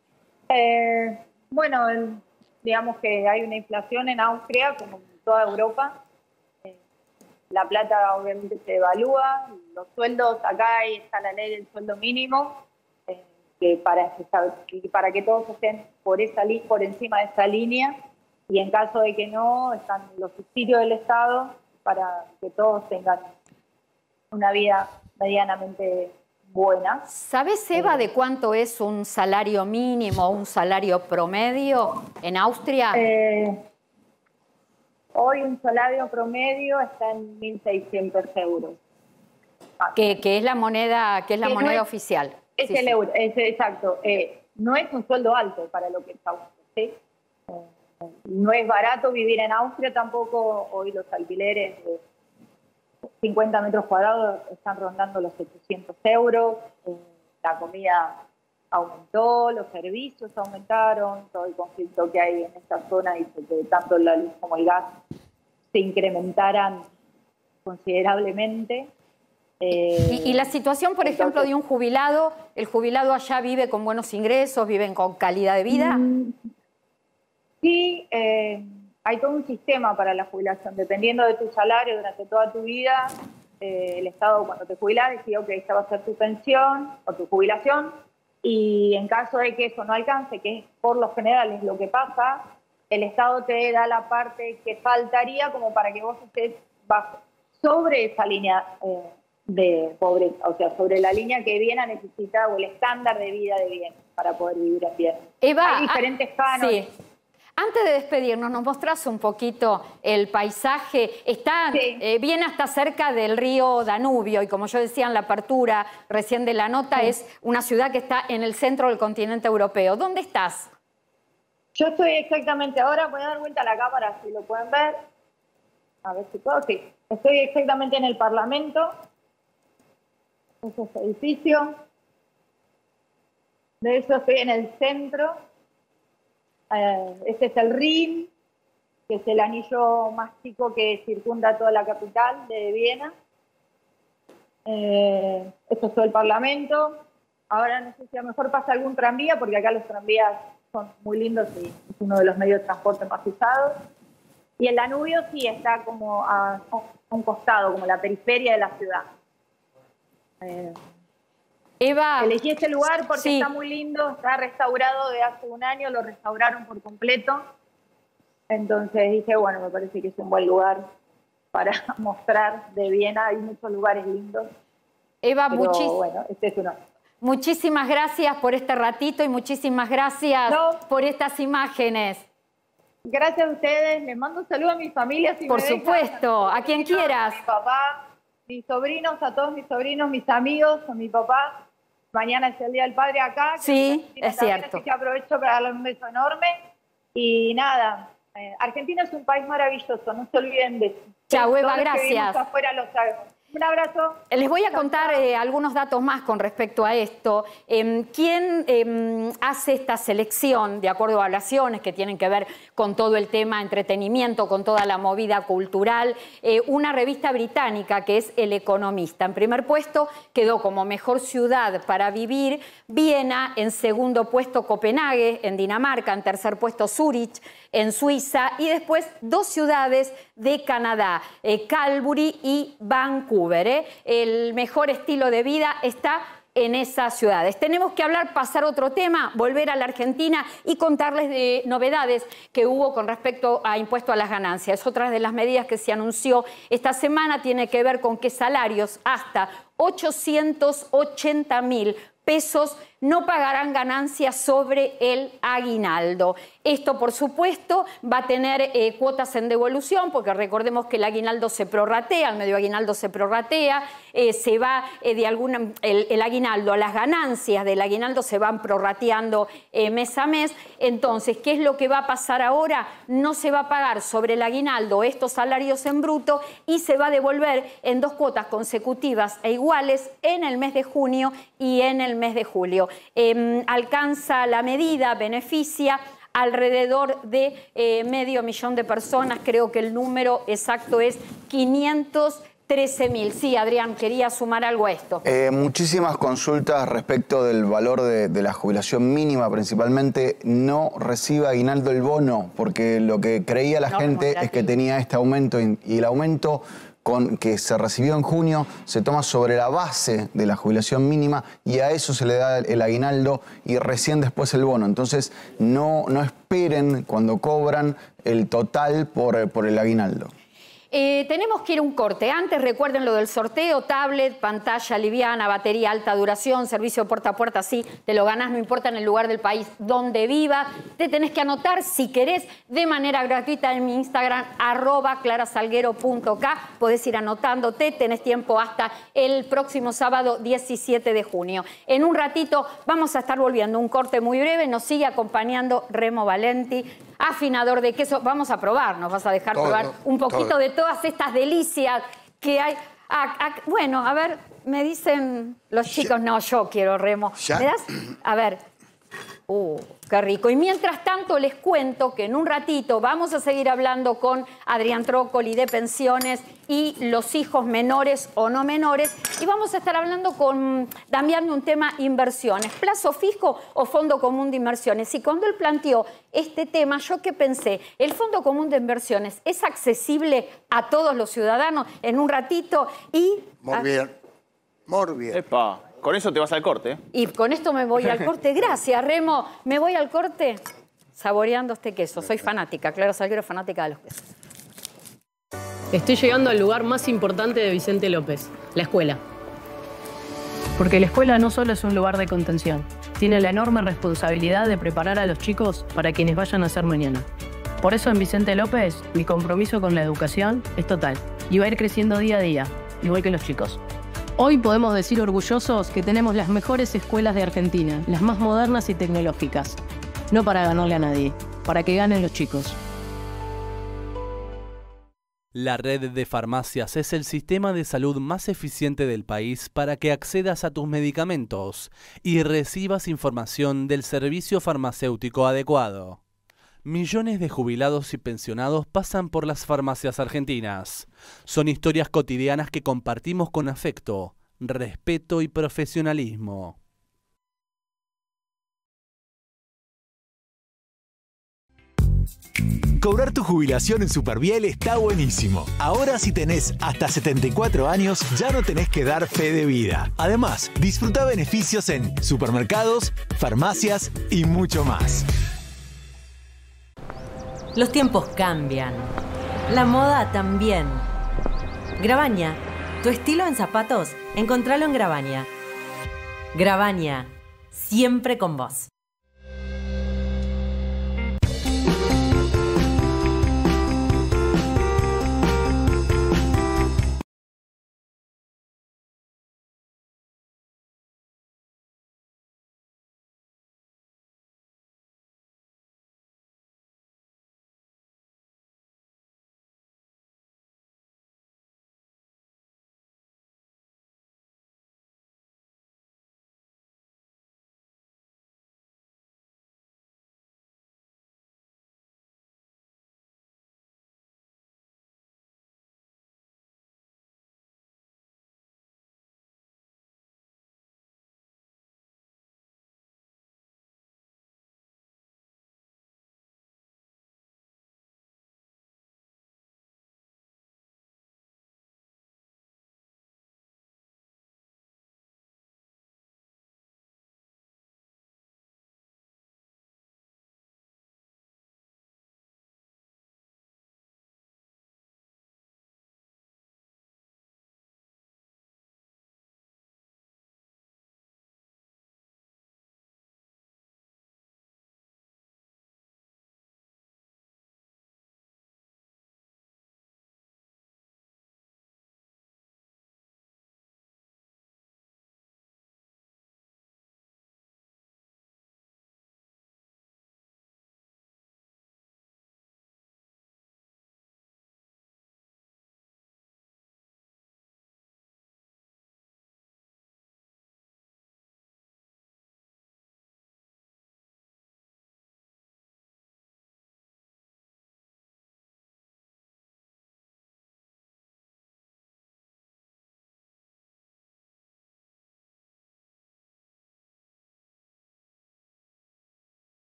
Bueno, digamos que hay una inflación en Austria, como en toda Europa. La plata obviamente se devalúa, los sueldos, acá está la ley del sueldo mínimo, que para que todos estén por encima de esa línea, y en caso de que no, están los subsidios del Estado para que todos tengan una vida medianamente buena. ¿Sabes, Eva, de cuánto es un salario mínimo o un salario promedio en Austria? Hoy un salario promedio está en 1.600 euros. Que es la moneda, oficial. Es el euro, exacto. No es un sueldo alto para lo que es Austria, ¿sí? No es barato vivir en Austria tampoco. Hoy los alquileres de 50 metros cuadrados están rondando los 700 euros. La comida aumentó, los servicios aumentaron, todo el conflicto que hay en esta zona hizo que tanto la luz como el gas se incrementaran considerablemente. ¿Y la situación, por ejemplo, de un jubilado? ¿El jubilado allá vive con buenos ingresos, viven con calidad de vida? Sí, hay todo un sistema para la jubilación. Dependiendo de tu salario durante toda tu vida, el Estado cuando te jubilas decide, ok, esta va a ser tu pensión o tu jubilación. Y en caso de que eso no alcance, que por lo general es lo que pasa, el Estado te da la parte que faltaría como para que vos estés sobre esa línea de pobreza, o sea, sobre la línea que Viena necesita o el estándar de vida de Viena para poder vivir en Viena. Eva, hay diferentes cánones. Sí. Antes de despedirnos, ¿nos mostrás un poquito el paisaje? Viena está cerca del río Danubio y, como yo decía en la apertura recién de la nota, es una ciudad que está en el centro del continente europeo. ¿Dónde estás? Yo estoy exactamente, ahora voy a dar vuelta a la cámara, si lo pueden ver. A ver si puedo, sí. Estoy exactamente en el Parlamento. Ese es el edificio. De eso estoy en el centro. Este es el Rin, que es el anillo más chico que circunda toda la capital de Viena. Esto es todo el Parlamento. Ahora no sé si a lo mejor pasa algún tranvía, porque acá los tranvías son muy lindos y es uno de los medios de transporte más usados. Y el Danubio sí está como a un costado, como la periferia de la ciudad. Eva, elegí este lugar porque está muy lindo, está restaurado de hace un año, lo restauraron por completo. Entonces dije, bueno, me parece que es un buen lugar para mostrar de Viena. Hay muchos lugares lindos. Eva, bueno, este es uno. Muchísimas gracias por este ratito y muchísimas gracias por estas imágenes. Gracias a ustedes. Les mando un saludo a mi familia. Por supuesto, a quien quieras. A mi papá, mis sobrinos, a todos mis sobrinos, mis amigos, a mi papá. Mañana es el Día del Padre acá. Sí, es cierto. Así que aprovecho para darle un beso enorme. Y nada, Argentina es un país maravilloso, no se olviden de eso. Chau, Eva, todos gracias. Los que vivimos afuera lo sabemos. Un abrazo. Les voy a contar algunos datos más con respecto a esto. ¿Quién hace esta selección de acuerdo a evaluaciones que tienen que ver con todo el tema entretenimiento, con toda la movida cultural? Una revista británica que es El Economista. En primer puesto quedó como mejor ciudad para vivir Viena, en segundo puesto Copenhague, en Dinamarca, en tercer puesto Zúrich, en Suiza, y después dos ciudades de Canadá, Calgary y Vancouver. El mejor estilo de vida está en esas ciudades. Tenemos que pasar a otro tema, volver a la Argentina y contarles de novedades que hubo con respecto a impuesto a las ganancias. Otra de las medidas que se anunció esta semana tiene que ver con que salarios hasta 880.000 pesos no pagarán ganancias sobre el aguinaldo. Esto, por supuesto, va a tener cuotas en devolución, porque recordemos que el aguinaldo se prorratea, el medio aguinaldo se prorratea, se va el aguinaldo, las ganancias del aguinaldo se van prorrateando mes a mes. Entonces, ¿qué es lo que va a pasar ahora? No se va a pagar sobre el aguinaldo estos salarios en bruto y se va a devolver en 2 cuotas consecutivas e iguales en el mes de junio y en el mes de julio. Alcanza la medida, beneficia alrededor de 500.000 de personas, creo que el número exacto es 513.000. Sí, Adrián, quería sumar algo a esto. Muchísimas consultas respecto del valor de la jubilación mínima, principalmente. No recibe aguinaldo el bono, porque lo que creía la gente es que tenía este aumento y el aumento que se recibió en junio se toma sobre la base de la jubilación mínima y a eso se le da el aguinaldo y recién después el bono. Entonces no esperen cuando cobran el total por el aguinaldo. Tenemos que ir a un corte. Antes, recuerden lo del sorteo: tablet, pantalla liviana, batería alta duración, servicio puerta a puerta, sí, te lo ganás, no importa en el lugar del país donde vivas. Te tenés que anotar, si querés, de manera gratuita en mi Instagram, @clarasalguero.k. Podés ir anotándote, tenés tiempo hasta el próximo sábado 17 de junio. En un ratito vamos a estar volviendo, un corte muy breve, nos sigue acompañando Remo Valenti, afinador de queso. Vamos a probar, nos vas a dejar probar un poquito de todas estas delicias que hay. Bueno, a ver, me dicen los chicos, no, yo quiero, Remo. ¿Me das? A ver. Qué rico. Y mientras tanto les cuento que en un ratito vamos a seguir hablando con Adrián Trócoli de pensiones y los hijos menores o no menores. Y vamos a estar hablando con Damián de un tema inversiones, plazo fijo o fondo común de inversiones. Y cuando él planteó este tema, yo qué pensé, el fondo común de inversiones es accesible a todos los ciudadanos. En un ratito y... Muy bien, muy bien. Epa. Con eso te vas al corte, ¿eh? Y con esto me voy al corte. Gracias, Remo. Me voy al corte saboreando este queso. Soy fanática, Clara Salguero, fanática de los quesos. Estoy llegando al lugar más importante de Vicente López, la escuela. Porque la escuela no solo es un lugar de contención, tiene la enorme responsabilidad de preparar a los chicos para quienes vayan a ser mañana. Por eso en Vicente López, mi compromiso con la educación es total y va a ir creciendo día a día, igual que los chicos. Hoy podemos decir orgullosos que tenemos las mejores escuelas de Argentina, las más modernas y tecnológicas. No para ganarle a nadie, para que ganen los chicos. La red de farmacias es el sistema de salud más eficiente del país para que accedas a tus medicamentos y recibas información del servicio farmacéutico adecuado. Millones de jubilados y pensionados pasan por las farmacias argentinas. Son historias cotidianas que compartimos con afecto, respeto y profesionalismo. Cobrar tu jubilación en Superviel está buenísimo. Ahora si tenés hasta 74 años, ya no tenés que dar fe de vida. Además, disfruta beneficios en supermercados, farmacias y mucho más. Los tiempos cambian. La moda también. Grabaña. Tu estilo en zapatos, encontralo en Grabaña. Grabaña. Siempre con vos.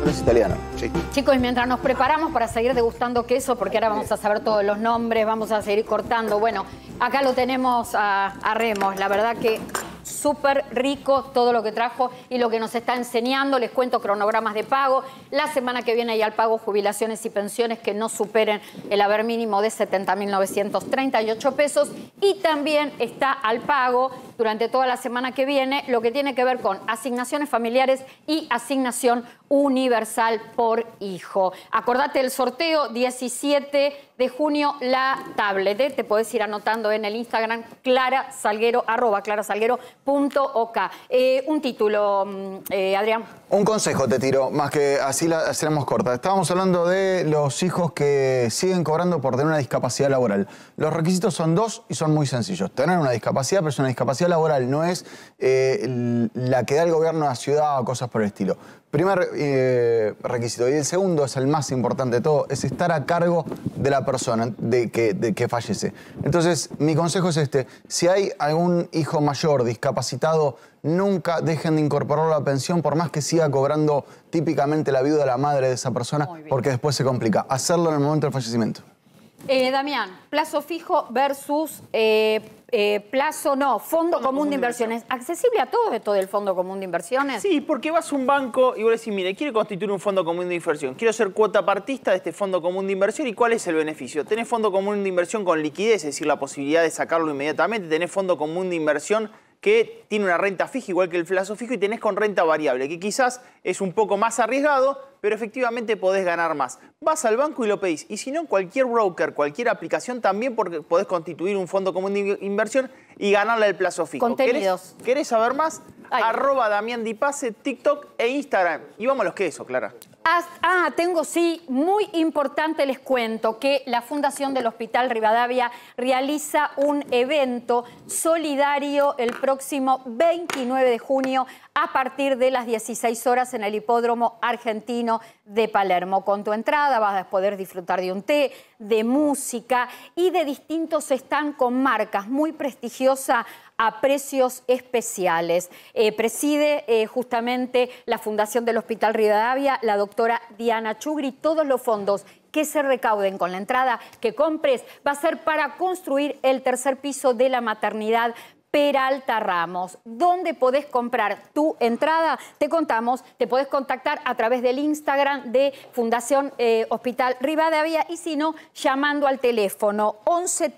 pero es italiano. Sí. Chicos, y mientras nos preparamos para seguir degustando queso, porque ahora vamos a saber todos los nombres, vamos a seguir cortando. Bueno, acá lo tenemos a Remos. La verdad que súper rico todo lo que trajo y lo que nos está enseñando. Les cuento cronogramas de pago. La semana que viene hay al pago jubilaciones y pensiones que no superen el haber mínimo de 70.938 pesos. Y también está al pago durante toda la semana que viene lo que tiene que ver con asignaciones familiares y asignación universal por hijo. Acordate el sorteo, 17 de junio, la tablet. Te podés ir anotando en el Instagram @clarasalguero. Un título, Adrián. Un consejo te tiro, más que así la hacemos corta. Estábamos hablando de los hijos que siguen cobrando por tener una discapacidad laboral. Los requisitos son dos y son muy sencillos. Tener una discapacidad, pero es una discapacidad laboral, no es la que da el gobierno de la ciudad o cosas por el estilo. Primer requisito. Y el segundo es el más importante de todo, es estar a cargo de la persona de que fallece. Entonces, mi consejo es este. Si hay algún hijo mayor discapacitado, nunca dejen de incorporarlo a la pensión, por más que siga cobrando típicamente la viuda, la madre de esa persona, porque después se complica. Hacerlo en el momento del fallecimiento. Damián, plazo fijo versus fondo común de inversiones. ¿Accesible a todos esto del fondo común de inversiones? Sí, porque vas a un banco y vos decís, mire, quiero constituir un fondo común de inversión. Quiero ser cuota partista de este fondo común de inversión. ¿Y cuál es el beneficio? Tenés fondo común de inversión con liquidez, es decir, la posibilidad de sacarlo inmediatamente. Tenés fondo común de inversión que tiene una renta fija igual que el plazo fijo y tenés con renta variable, que quizás es un poco más arriesgado, pero efectivamente podés ganar más. Vas al banco y lo pedís. Y si no, en cualquier broker, cualquier aplicación también podés constituir un fondo común de inversión y ganarle el plazo fijo. Contenidos. ¿Querés saber más? @Damián Di Pace, TikTok e Instagram. Y vamos a los quesos, Clara. Muy importante les cuento que la Fundación del Hospital Rivadavia realiza un evento solidario el próximo 29 de junio a partir de las 16 horas en el Hipódromo Argentino de Palermo. Con tu entrada vas a poder disfrutar de un té, de música y de distintos stands con marcas muy prestigiosas a precios especiales. Preside justamente la Fundación del Hospital Rivadavia la doctora Diana Chugri. Todos los fondos que se recauden con la entrada que compres va a ser para construir el tercer piso de la maternidad Peralta Ramos. ¿Dónde podés comprar tu entrada? Te contamos, te podés contactar a través del Instagram de Fundación Hospital Rivadavia y si no, llamando al teléfono 11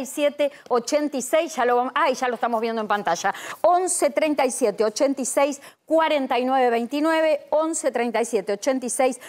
37 86, ya lo estamos viendo en pantalla, 11 37 86 49 29, 11 37 86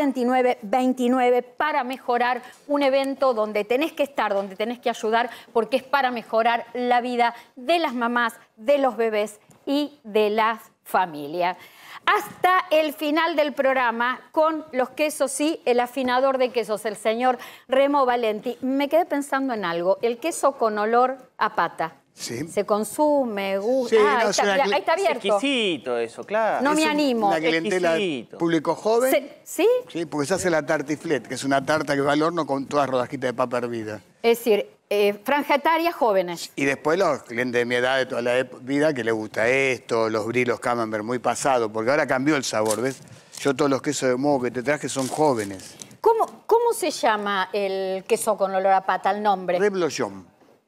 49 29 para mejorar un evento donde tenés que estar, donde tenés que ayudar, porque es para mejorar la vida de las mamás, de los bebés y de las familias. Hasta el final del programa con los quesos y el afinador de quesos, el señor Remo Valenti. Me quedé pensando en algo, el queso con olor a pata. Sí. Se consume, gusta. Sí, ahí está abierto. Es exquisito eso, claro. No me animo. Una clientela público joven. ¿Sí? Sí, porque se hace la tartiflette, que es una tarta que va al horno con todas rodajitas de papa hervida. Es decir, franja etaria, jóvenes. Y después los clientes de mi edad, de toda la vida, que les gusta esto, los brie, los camembert, muy pasado, porque ahora cambió el sabor, ¿ves? Yo todos los quesos de moho que te traje son jóvenes. ¿Cómo se llama el queso con olor a pata, el nombre? Reblochon.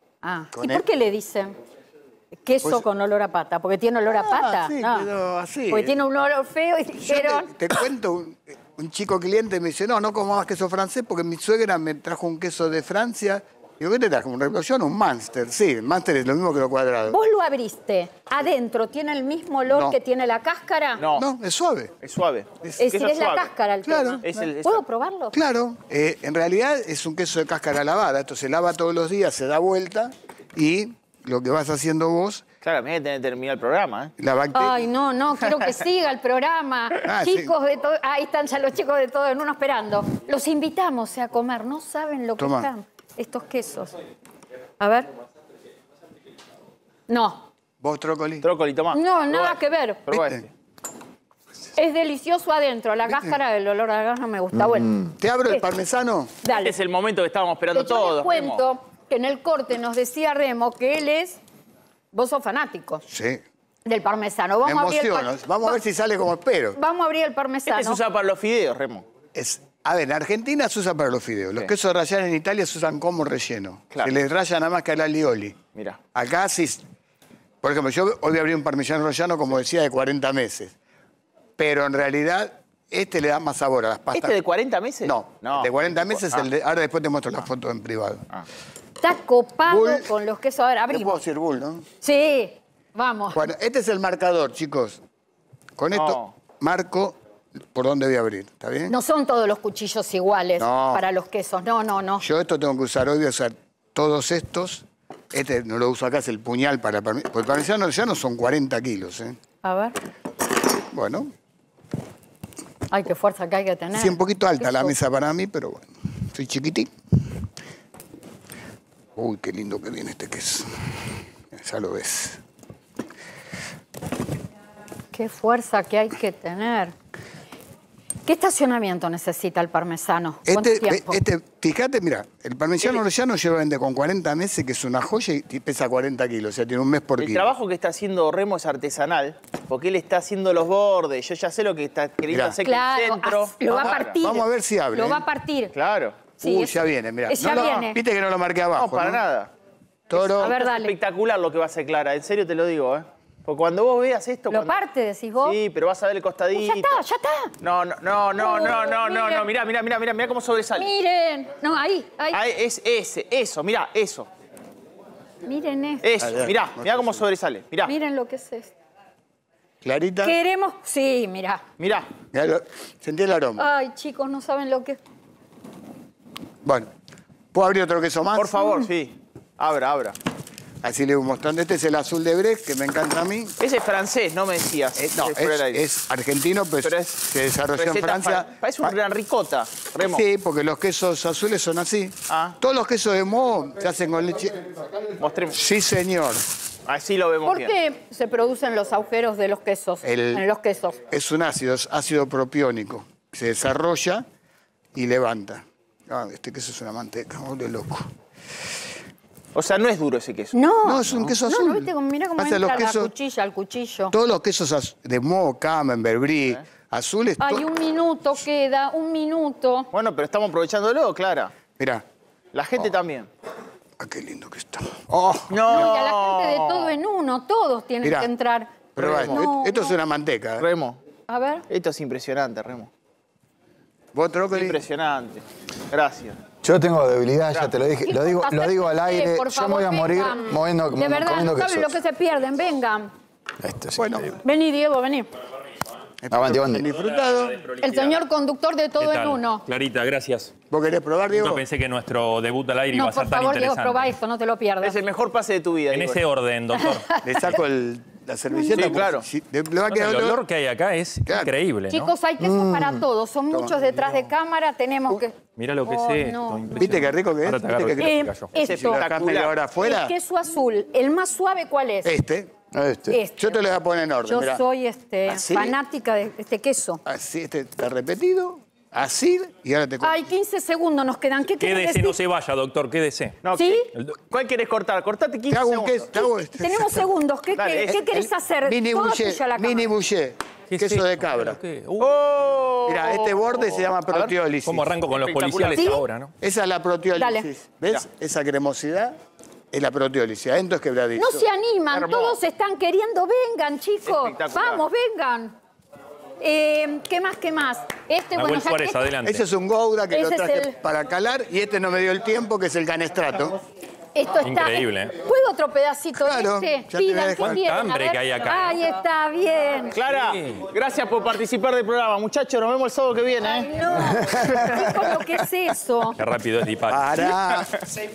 ¿Y por qué le dicen queso con olor a pata? ¿Porque tiene olor a pata? Sí, no. pero así. Porque tiene un olor feo y dijeron... Te cuento, un chico cliente me dice, no como más queso francés porque mi suegra me trajo un queso de Francia. Digo, ¿qué te trajo? ¿Un Reblochon o un Munster? Sí, el Munster es lo mismo que lo cuadrado. ¿Vos lo abriste? ¿Adentro tiene el mismo olor que tiene la cáscara? No, es suave. Es suave. Es decir, es la cáscara el tema. ¿Puedo probarlo? Claro. En realidad es un queso de cáscara lavada. Esto se lava todos los días, se da vuelta y lo que vas haciendo vos... Claro, me voy a tener que terminar el programa, ¿eh? La bacteria... Ay, no, quiero que siga el programa. Chicos de todo... Ahí están ya los chicos de todo en uno esperando. Los invitamos a comer, no saben lo que están estos quesos. A ver. No. ¿Vos, Trócoli? Trócoli, tomá. No, nada que ver. Es delicioso adentro. La cáscara, el olor a la cáscara me gusta. Bueno. ¿Te abro el parmesano? Dale. Es el momento que estábamos esperando todos. Les cuento que en el corte nos decía Remo que él es... Vos sos fanático. Sí. Del parmesano. Me emociono. Vamos a ver si sale como espero. Vamos a abrir el parmesano. Este se usa para los fideos, Remo. A ver, en Argentina se usa para los fideos. Los quesos rallados en Italia se usan como relleno. Claro. Se les raya nada más que al alioli. Mira. Acá sí. Por ejemplo, yo hoy voy a abrir un parmesano rellano, como decía, de 40 meses. Pero en realidad, este le da más sabor a las pastas. ¿Este de 40 meses? No, de 40 meses el de... Ahora después te muestro la foto en privado. Está copado Bull. con los quesos. A ver, ¿Te puedo abrimos. decir bull, no? Sí, vamos. Bueno, este es el marcador, chicos. Con esto marco por dónde voy a abrir, ¿está bien? No son todos los cuchillos iguales para los quesos. No, no, no. Yo esto tengo que usar, hoy voy a usar todos estos. Este no lo uso acá, es el puñal para... Porque el parmesano ya no son 40 kilos, ¿eh? A ver. Bueno. Ay, qué fuerza que hay que tener. Sí, un poquito alta la mesa para mí, pero bueno. Soy chiquitín. Uy, qué lindo que viene este queso. Ya lo ves. Qué fuerza que hay que tener. ¿Qué estacionamiento necesita el parmesano? ¿Cuánto tiempo? Fíjate, mira, el parmesano rellano lleva con 40 meses, que es una joya y pesa 40 kilos, o sea, tiene un mes por kilo. El trabajo que está haciendo Remo es artesanal, porque él está haciendo los bordes. Yo ya sé lo que está queriendo hacer con el centro. Lo va a partir. Vamos a ver si abre. Lo va a partir. Claro. Sí, ya viene, mira. Ya viene. Viste que no lo marqué abajo. No, para nada. Toro. A ver, dale. Es espectacular lo que va a hacer Clara, en serio te lo digo, ¿eh? Porque cuando vos veas esto... ¿Lo parte, decís vos? Sí, pero vas a ver el costadito. Ya está. No, mirá cómo sobresale. Miren. No, ahí. Es eso, mirá, eso. Miren esto. Eso, mirá cómo sobresale, mirá. Miren lo que es esto. Clarita. Queremos... Sí, mirá. Mirá. Sentí el aroma. Ay, chicos, no saben lo que... Bueno, ¿puedo abrir otro queso más? Por favor, sí. Abra. Así le voy mostrando. Este es el azul de Brecht, que me encanta a mí. Ese es francés, no me decías. No, es argentino, pero se desarrolló en Francia. Parece un gran ricota, Remo. Sí, porque los quesos azules son así. Todos los quesos de moho se hacen con leche. Mostremos. Sí, señor. Así lo vemos bien. ¿Por qué se producen los agujeros de los quesos? En los quesos. Es un ácido propiónico. Se desarrolla y levanta. Este queso es una manteca, de loco. O sea, no es duro ese queso. No, es un queso azul. No, viste, mira cómo entra la cuchilla, el cuchillo. Todos los quesos de moho, camembert, brie, azules... Ay, un minuto queda, un minuto. Bueno, pero estamos aprovechándolo, Clara. Mirá. La gente también. Ah, qué lindo que está. No, y a la gente de todo en uno, todos tienen que entrar. Pero esto es una manteca. Remo. A ver. Esto es impresionante, Remo. ¿Vos, Trócoli? Impresionante. Gracias. Yo tengo debilidad, ya te lo dije. Lo digo al aire. Por Yo favor, me voy a morir vengan. De verdad, no saben lo que se pierden. Vengan. Esto es bueno. increíble. Vení, Diego, vení. Avante. Disfrutado. El señor conductor de Todo en Uno. Clarita, gracias. ¿Vos querés probar, Diego? No pensé que nuestro debut al aire iba a ser por tan favor, Diego, interesante. probá esto, no te lo pierdas. Es el mejor pase de tu vida. En Diego. ese orden, doctor. Le saco la servilleta. Sí, claro. Le va a quedar El olor que hay acá es increíble, ¿no? Chicos, hay quesos para todos. Son muchos detrás de cámara. Tenemos que... Mira lo que es esto. ¿Viste qué rico que es? Ahora te agarro ¿Viste el gallo. Esto, la acá media hora afuera? el queso azul, el más suave, ¿cuál es? Este. Este. Yo te lo voy a poner en orden. Yo mirá. soy ¿Así? fanática de este queso. Así, este está repetido. Así. Y ahora te corto. Ay, 15 segundos nos quedan. ¿Qué querés Quédese, decir? no se vaya, doctor, quédese. No, ¿Sí? ¿Cuál querés cortar? Cortate 15 Te hago un segundos. queso. Te hago este. Tenemos segundos. ¿Qué querés hacer? Mini Todo boucher. tuyo la cámara. Mini boucher. Queso de cabra. Mira, este borde se llama proteólisis. ¿Cómo arranco con los policiales ¿Sí? ahora, no? Esa es la proteólisis. Dale. ¿Ves? Esa cremosidad es la proteólisis. Adentro es quebradito. No se animan, Hermoso. todos están queriendo. Vengan, chicos. Espectacular. Vamos, vengan. ¿Qué más? Nahuel ya Suárez, que- adelante. Ese es un Gouda que lo Ese es traje el- para calar y este no me dio el tiempo, que es el canestrato. Esto está... Increíble, ¿eh? ¿Puedo otro pedacito Claro, de ya este? te voy a Pidan, dejar. ¿qué Cuánta quieren? A hambre ver. que hay acá. Ahí está, bien. Clara, gracias por participar del programa. Muchachos, nos vemos el sábado que viene. Ay, no. Chicos, lo que es eso. Qué rápido es Dipac. Para.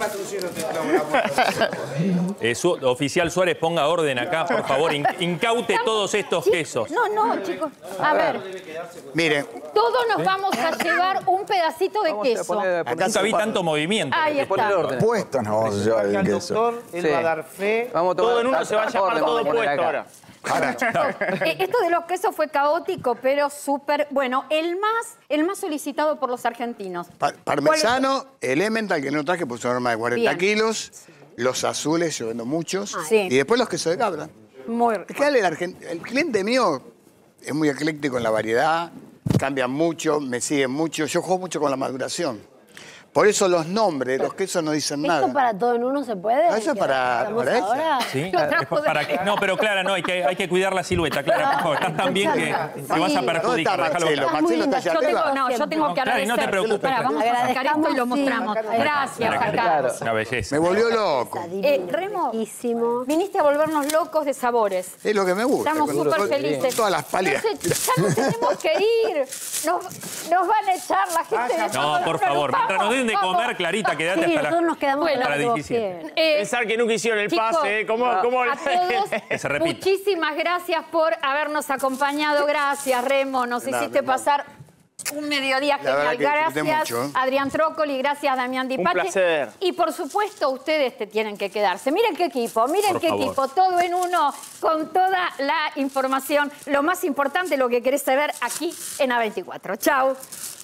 Oficial Suárez, ponga orden acá, por favor. Incaute todos estos quesos. No, chicos. A ver, Miren, todos nos vamos a llevar un pedacito de queso. Nunca vi tanto movimiento. Ahí está. Puestos nos vamos a llevar el queso. Él va a dar fe. Vamos a tomar Todo en uno se va a llamar orden, todo vamos a poner puesto acá. ahora. Esto de los quesos fue caótico, pero súper... Bueno, el más solicitado por los argentinos. parmesano, Elemental, que no traje, pues son más de 40 Bien. kilos. Los azules, yo vendo muchos. Sí. Y después los quesos de cabra. Muy Es que el cliente mío es muy ecléctico en la variedad, cambia mucho, me sigue mucho. Yo juego mucho con la maduración. Por eso los nombres, los quesos no dicen nada. ¿Esto para todo en uno se puede? Eso es para ella. ¿Sí? No, pero Clara, no, hay que cuidar la silueta, Clara, por favor. Estás tan bien que te vas a perjudicar. Marcelo está allá arriba. Yo tengo que agradecer. No te preocupes. Vamos a sacar esto y lo mostramos. Gracias, Juan Carlos. Una belleza. Me volvió loco. Remo, viniste a volvernos locos de sabores. Es lo que me gusta. Estamos súper felices. Todas las pálidas. Ya nos tenemos que ir. Nos van a echar la gente. No, por favor. Mientras nos den de comer, Clarita, quédate hasta nosotros nos quedamos hasta las 17. Pensar que nunca hicieron el pase, ¿cómo? A todos, que se repita. muchísimas gracias por habernos acompañado. Gracias, Remo. Nos hiciste pasar un mediodía genial. Gracias, Adrián Trócoli. Gracias, Damián Di Pace. Un placer. Y por supuesto, ustedes tienen que quedarse. Miren qué equipo, miren qué equipo. Todo en uno, con toda la información. Lo más importante, lo que querés saber aquí en A24. Chau.